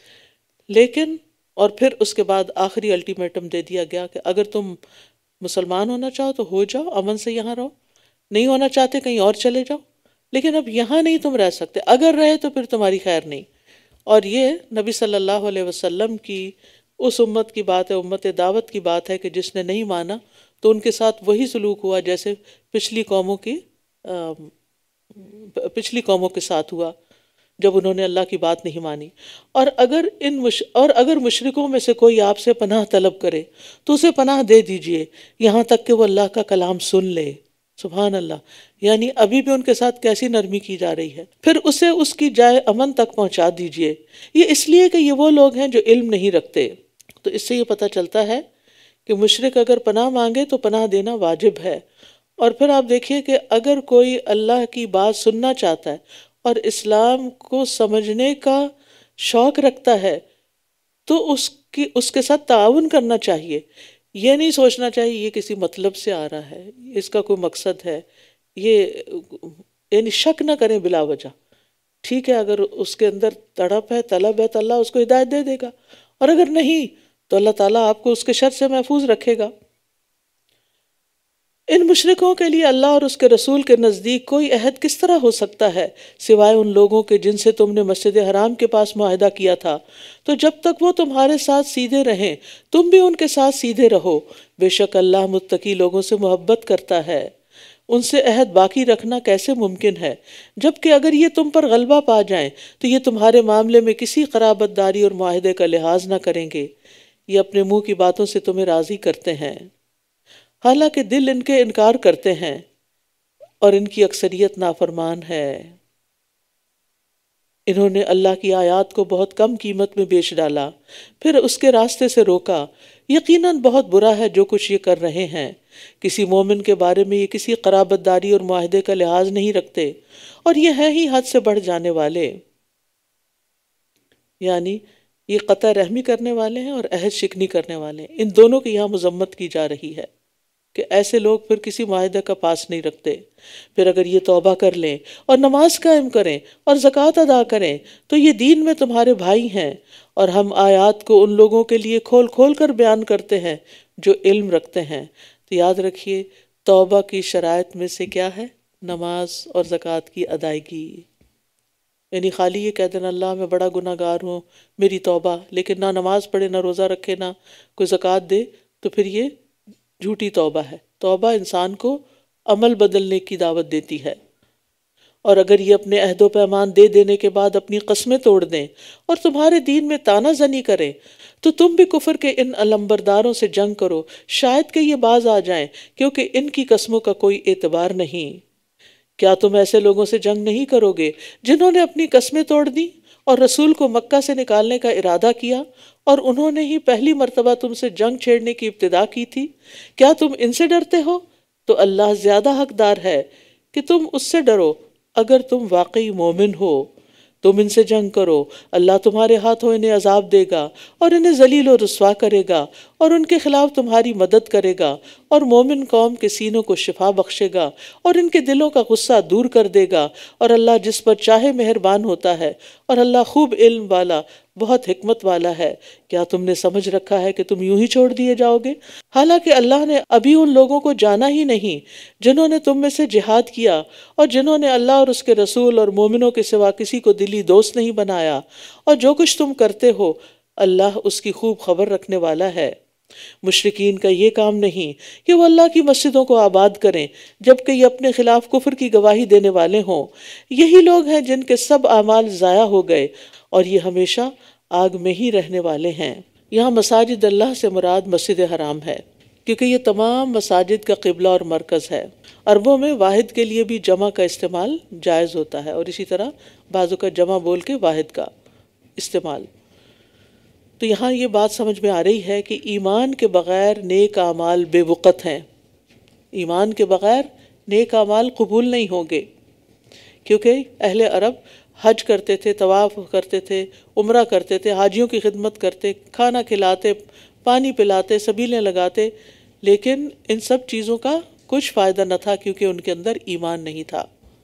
لیکن اور پھر اس کے بعد آخری الٹیمیٹم دے دیا گیا کہ اگر تم مسلمان ہونا چاہو تو ہو جاؤ، امن سے یہاں رہو، نہیں ہونا چاہتے کہیں اور چلے جاؤ، لیکن اب یہاں نہیں تم رہ سکتے، اگر رہے تو پھر تمہاری خیر نہیں۔ اور یہ نبی صلی اللہ علیہ وسلم کی اس امت کی بات ہے، امت دعوت کی بات ہے کہ جس نے نہیں مانا تو ان کے ساتھ وہی سلوک ہوا جیسے پچھلی قوموں کے ساتھ ہوا جب انہوں نے اللہ کی بات نہیں مانی۔ اور اگر مشرکوں میں سے کوئی آپ سے پناہ طلب کرے تو اسے پناہ دے دیجئے یہاں تک کہ وہ اللہ کا کلام سن لے۔ سبحان اللہ، یعنی ابھی بھی ان کے ساتھ کیسی نرمی کی جا رہی ہے۔ پھر اسے اس کی جائے امن تک پہنچا دیجئے، یہ اس لیے کہ یہ وہ لوگ ہیں جو علم نہیں رکھتے۔ تو اس سے یہ پتہ چلتا ہے کہ مشرک اگر پناہ مانگے تو پناہ دینا واجب ہے۔ اور پھر آپ دیکھیے کہ اگر کوئی اللہ کی بات سننا چاہتا ہے اور اسلام کو سمجھنے کا شوق رکھتا ہے تو اس کے ساتھ تعاون کرنا چاہیے، یہ نہیں سوچنا چاہیے یہ کسی مطلب سے آ رہا ہے، اس کا کوئی مقصد ہے، یہ یعنی شک نہ کریں بلا وجہ۔ ٹھیک ہے، اگر اس کے اندر تڑپ ہے، طلب ہے تو اللہ اس کو ہدایت دے دے گا، اور اگر نہیں تو اللہ تعالیٰ آپ کو اس کے شر سے محفوظ رکھے گا۔ ان مشرکوں کے لیے اللہ اور اس کے رسول کے نزدیک کوئی عہد کس طرح ہو سکتا ہے سوائے ان لوگوں کے جن سے تم نے مسجد حرام کے پاس معاہدہ کیا تھا، تو جب تک وہ تمہارے ساتھ سیدھے رہیں تم بھی ان کے ساتھ سیدھے رہو، بے شک اللہ متقی لوگوں سے محبت کرتا ہے۔ ان سے عہد باقی رکھنا کیسے ممکن ہے جبکہ اگر یہ تم پر غلبہ پا جائیں تو یہ تمہارے معاملے میں کسی قرابت داری اور معاہدے کا لحاظ نہ کریں گے، یہ اپنے منہ کی باتوں سے تمہیں راضی کرتے ہیں حالانکہ دل ان کے انکار کرتے ہیں اور ان کی اکثریت نافرمان ہے۔ انہوں نے اللہ کی آیات کو بہت کم قیمت میں بیچ ڈالا، پھر اس کے راستے سے روکا، یقیناً بہت برا ہے جو کچھ یہ کر رہے ہیں۔ کسی مومن کے بارے میں یہ کسی قرابت داری اور معاہدے کا لحاظ نہیں رکھتے اور یہ ہے ہی حد سے بڑھ جانے والے، یعنی یہ قطع رحمی کرنے والے ہیں اور عہد شکنی کرنے والے ہیں۔ ان دونوں کی یہاں مذمت کی جا رہی ہے کہ ایسے لوگ پھر کسی معاہدے کا پاس نہیں رکھتے۔ پھر اگر یہ توبہ کر لیں اور نماز قائم کریں اور زکوٰۃ ادا کریں تو یہ دین میں تمہارے بھائی ہیں، اور ہم آیات کو ان لوگوں کے لیے کھول کھول کر بیان کرتے ہیں جو علم رکھتے ہیں۔ تو یاد رکھیے توبہ کی شرائط میں سے کیا ہے؟ نماز اور زکوٰۃ کی ادائیگی۔ یعنی خالی یہ کہہ دینا اللہ میں بڑا گناہ گار ہوں میری توبہ، لیکن نہ نماز پڑھے نہ روزہ رکھے نہ کوئی زکوٰۃ دے، تو پھر یہ جھوٹی توبہ ہے۔ توبہ انسان کو عمل بدلنے کی دعوت دیتی ہے، اور اگر یہ اپنے عہد و پیمان دے دینے کے بعد اپنی قسمیں توڑ دیں اور تمہارے دین میں تانا زنی کریں تو تم بھی کفر کے ان علمبرداروں سے جنگ کرو، شاید کہ یہ باز آ جائیں، کیونکہ ان کی قسموں کا کوئی اعتبار نہیں۔ کیا تم ایسے لوگوں سے جنگ نہیں کرو گے جنہوں نے اپنی قسمیں توڑ دی اور رسول کو مکہ سے نکالنے کا ارادہ کیا اور انہوں نے ہی پہلی مرتبہ تم سے جنگ چھیڑنے کی ابتدا کی تھی؟ کیا تم ان سے ڈرتے ہو؟ تو اللہ زیادہ حقدار ہے کہ تم اس سے ڈرو اگر تم واقعی مومن ہو۔ تم ان سے جنگ کرو، اللہ تمہارے ہاتھوں انہیں عذاب دے گا اور انہیں ذلیل و رسوا کرے گا اور ان کے خلاف تمہاری مدد کرے گا اور مومن قوم کے سینوں کو شفا بخشے گا اور ان کے دلوں کا غصہ دور کر دے گا، اور اللہ جس پر چاہے مہربان ہوتا ہے، اور اللہ خوب علم والا بہت حکمت والا ہے۔ کیا تم نے سمجھ رکھا ہے کہ تم یوں ہی چھوڑ دیے جاؤ گے؟ حالانکہ اللہ نے ابھی ان لوگوں کو جانا ہی نہیں جنہوں نے تم میں سے جہاد کیا اور جنہوں نے اللہ اور اس کے رسول اور مومنوں کے سوا کسی کو دلی دوست نہیں بنایا، اور جو کچھ تم کرتے ہو اللہ اس کی خوب خبر رکھنے والا ہے۔ مشرکین کا یہ کام نہیں کہ وہ اللہ کی مسجدوں کو آباد کریں جبکہ یہ اپنے خلاف کفر کی گواہی دینے والے ہوں۔ یہی لوگ ہیں جن کے سب اعمال ضائع ہو گئے اور یہ ہمیشہ آگ میں ہی رہنے والے ہیں۔ یہاں مساجد اللہ سے مراد مسجد حرام ہے، کیونکہ یہ تمام مساجد کا قبلہ اور مرکز ہے۔ عربوں میں واحد کے لیے بھی جمع کا استعمال جائز ہوتا ہے، اور اسی طرح بعضوں کا جمع بول کے واحد کا استعمال۔ تو یہاں یہ بات سمجھ میں آ رہی ہے کہ ایمان کے بغیر نیک اعمال بے وقت ہیں۔ ایمان کے بغیر نیک اعمال قبول نہیں ہوں گے، کیونکہ اہل عرب حج کرتے تھے، طواف کرتے تھے، عمرہ کرتے تھے، حاجیوں کی خدمت کرتے، کھانا کھلاتے، پانی پلاتے، سبیلیں لگاتے، لیکن ان سب چیزوں کا کچھ فائدہ نہ تھا کیونکہ ان کے اندر ایمان نہیں تھا۔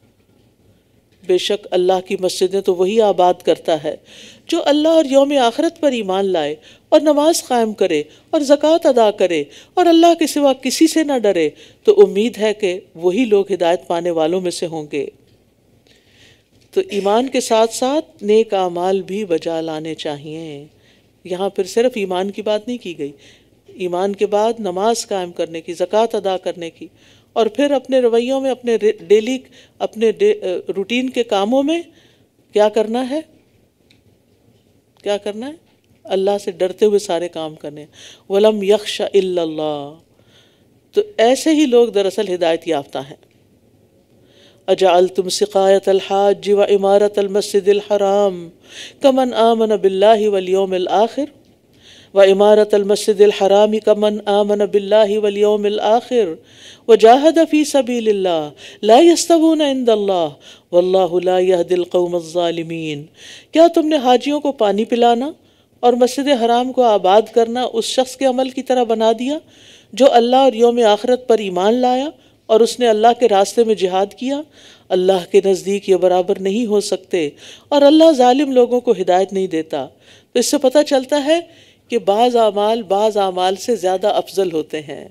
بے شک اللہ کی مسجدیں تو وہی آباد کرتا ہے جو اللہ اور یوم آخرت پر ایمان لائے اور نماز قائم کرے اور زکوٰۃ ادا کرے اور اللہ کے سوا کسی سے نہ ڈرے، تو امید ہے کہ وہی لوگ ہدایت پانے والوں میں سے ہوں گے۔ تو ایمان کے ساتھ ساتھ نیک اعمال بھی بجا لانے چاہیے۔ یہاں پھر صرف ایمان کی بات نہیں کی گئی، ایمان کے بعد نماز قائم کرنے کی، زکوٰۃ ادا کرنے کی، اور پھر اپنے رویوں میں، اپنے ڈیلی، اپنے روٹین کے کاموں میں کیا کرنا ہے؟ کیا کرنا ہے؟ اللہ سے ڈرتے ہوئے سارے کام کرنے۔ وَلَمْ يَخْشَ إِلَّا اللَّهُ۔ تو ایسے ہی لوگ دراصل ہدایت یافتہ ہیں۔ اجعلتم سقایۃ الحاج وعمارۃ المسجد الحرام کمن آمن باللہ والیوم الآخر وعمارۃ المسجد الحرام کمن آمن باللہ والیوم الآخر وجاہد فی سبیل اللہ لا یستوون عند اللہ واللہ لا یہدی القوم الظالمین۔ کیا تم نے حاجیوں کو پانی پلانا اور مسجد حرام کو آباد کرنا اس شخص کے عمل کی طرح بنا دیا جو اللہ اور یوم آخرت پر ایمان لایا اور اس نے اللہ کے راستے میں جہاد کیا؟ اللہ کے نزدیک یہ برابر نہیں ہو سکتے، اور اللہ ظالم لوگوں کو ہدایت نہیں دیتا۔ تو اس سے پتہ چلتا ہے کہ بعض اعمال سے زیادہ افضل ہوتے ہیں۔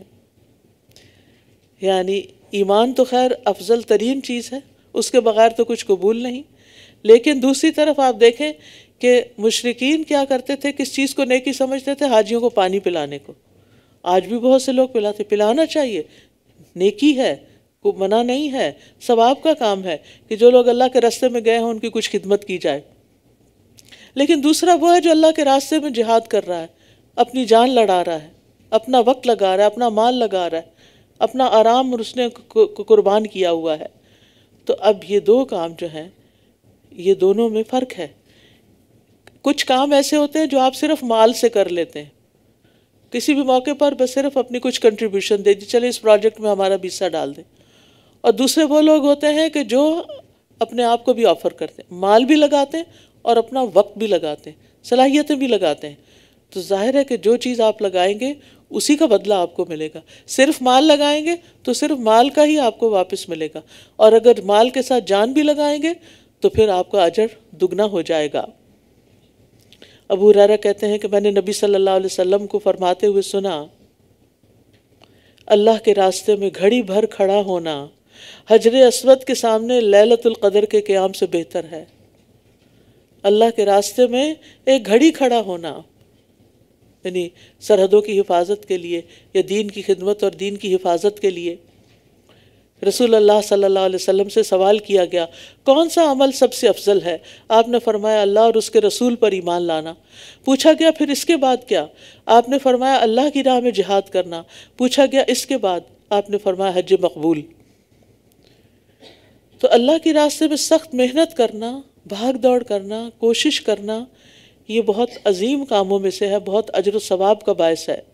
یعنی ایمان تو خیر افضل ترین چیز ہے، اس کے بغیر تو کچھ قبول نہیں، لیکن دوسری طرف آپ دیکھیں کہ مشرکین کیا کرتے تھے، کس چیز کو نیکی سمجھتے تھے؟ حاجیوں کو پانی پلانے کو۔ آج بھی بہت سے لوگ پلاتے، پلانا چاہیے، نیکی ہے، کوئی منع نہیں ہے، ثواب کا کام ہے کہ جو لوگ اللہ کے راستے میں گئے ہیں ان کی کچھ خدمت کی جائے۔ لیکن دوسرا وہ ہے جو اللہ کے راستے میں جہاد کر رہا ہے، اپنی جان لڑا رہا ہے، اپنا وقت لگا رہا ہے، اپنا مال لگا رہا ہے، اپنا آرام اس نے قربان کیا ہوا ہے۔ تو اب یہ دو کام جو ہیں، یہ دونوں میں فرق ہے۔ کچھ کام ایسے ہوتے ہیں جو آپ صرف مال سے کر لیتے ہیں، کسی بھی موقع پر بس صرف اپنی کچھ کنٹریبیوشن دے دی، چلے اس پروجیکٹ میں ہمارا بھی حصہ ڈال دیں۔ اور دوسرے وہ لوگ ہوتے ہیں کہ جو اپنے آپ کو بھی آفر کرتے ہیں، مال بھی لگاتے ہیں اور اپنا وقت بھی لگاتے ہیں، صلاحیتیں بھی لگاتے ہیں۔ تو ظاہر ہے کہ جو چیز آپ لگائیں گے اسی کا بدلہ آپ کو ملے گا۔ صرف مال لگائیں گے تو صرف مال کا ہی آپ کو واپس ملے گا، اور اگر مال کے ساتھ جان بھی لگائیں گے تو پھر آپ کا اجر دگنا ہو جائے گا۔ ابو ہریرہ کہتے ہیں کہ میں نے نبی صلی اللہ علیہ وسلم کو فرماتے ہوئے سنا، اللہ کے راستے میں گھڑی بھر کھڑا ہونا حجر اسود کے سامنے لیلۃ القدر کے قیام سے بہتر ہے۔ اللہ کے راستے میں ایک گھڑی کھڑا ہونا، یعنی سرحدوں کی حفاظت کے لیے یا دین کی خدمت اور دین کی حفاظت کے لیے، رسول اللہ صلی اللہ علیہ وسلم سے سوال کیا گیا کون سا عمل سب سے افضل ہے؟ آپ نے فرمایا اللہ اور اس کے رسول پر ایمان لانا۔ پوچھا گیا پھر اس کے بعد کیا؟ آپ نے فرمایا اللہ کی راہ میں جہاد کرنا۔ پوچھا گیا اس کے بعد؟ آپ نے فرمایا حج مقبول۔ تو اللہ کی راستے میں سخت محنت کرنا، بھاگ دوڑ کرنا، کوشش کرنا، یہ بہت عظیم کاموں میں سے ہے، بہت اجر و ثواب کا باعث ہے۔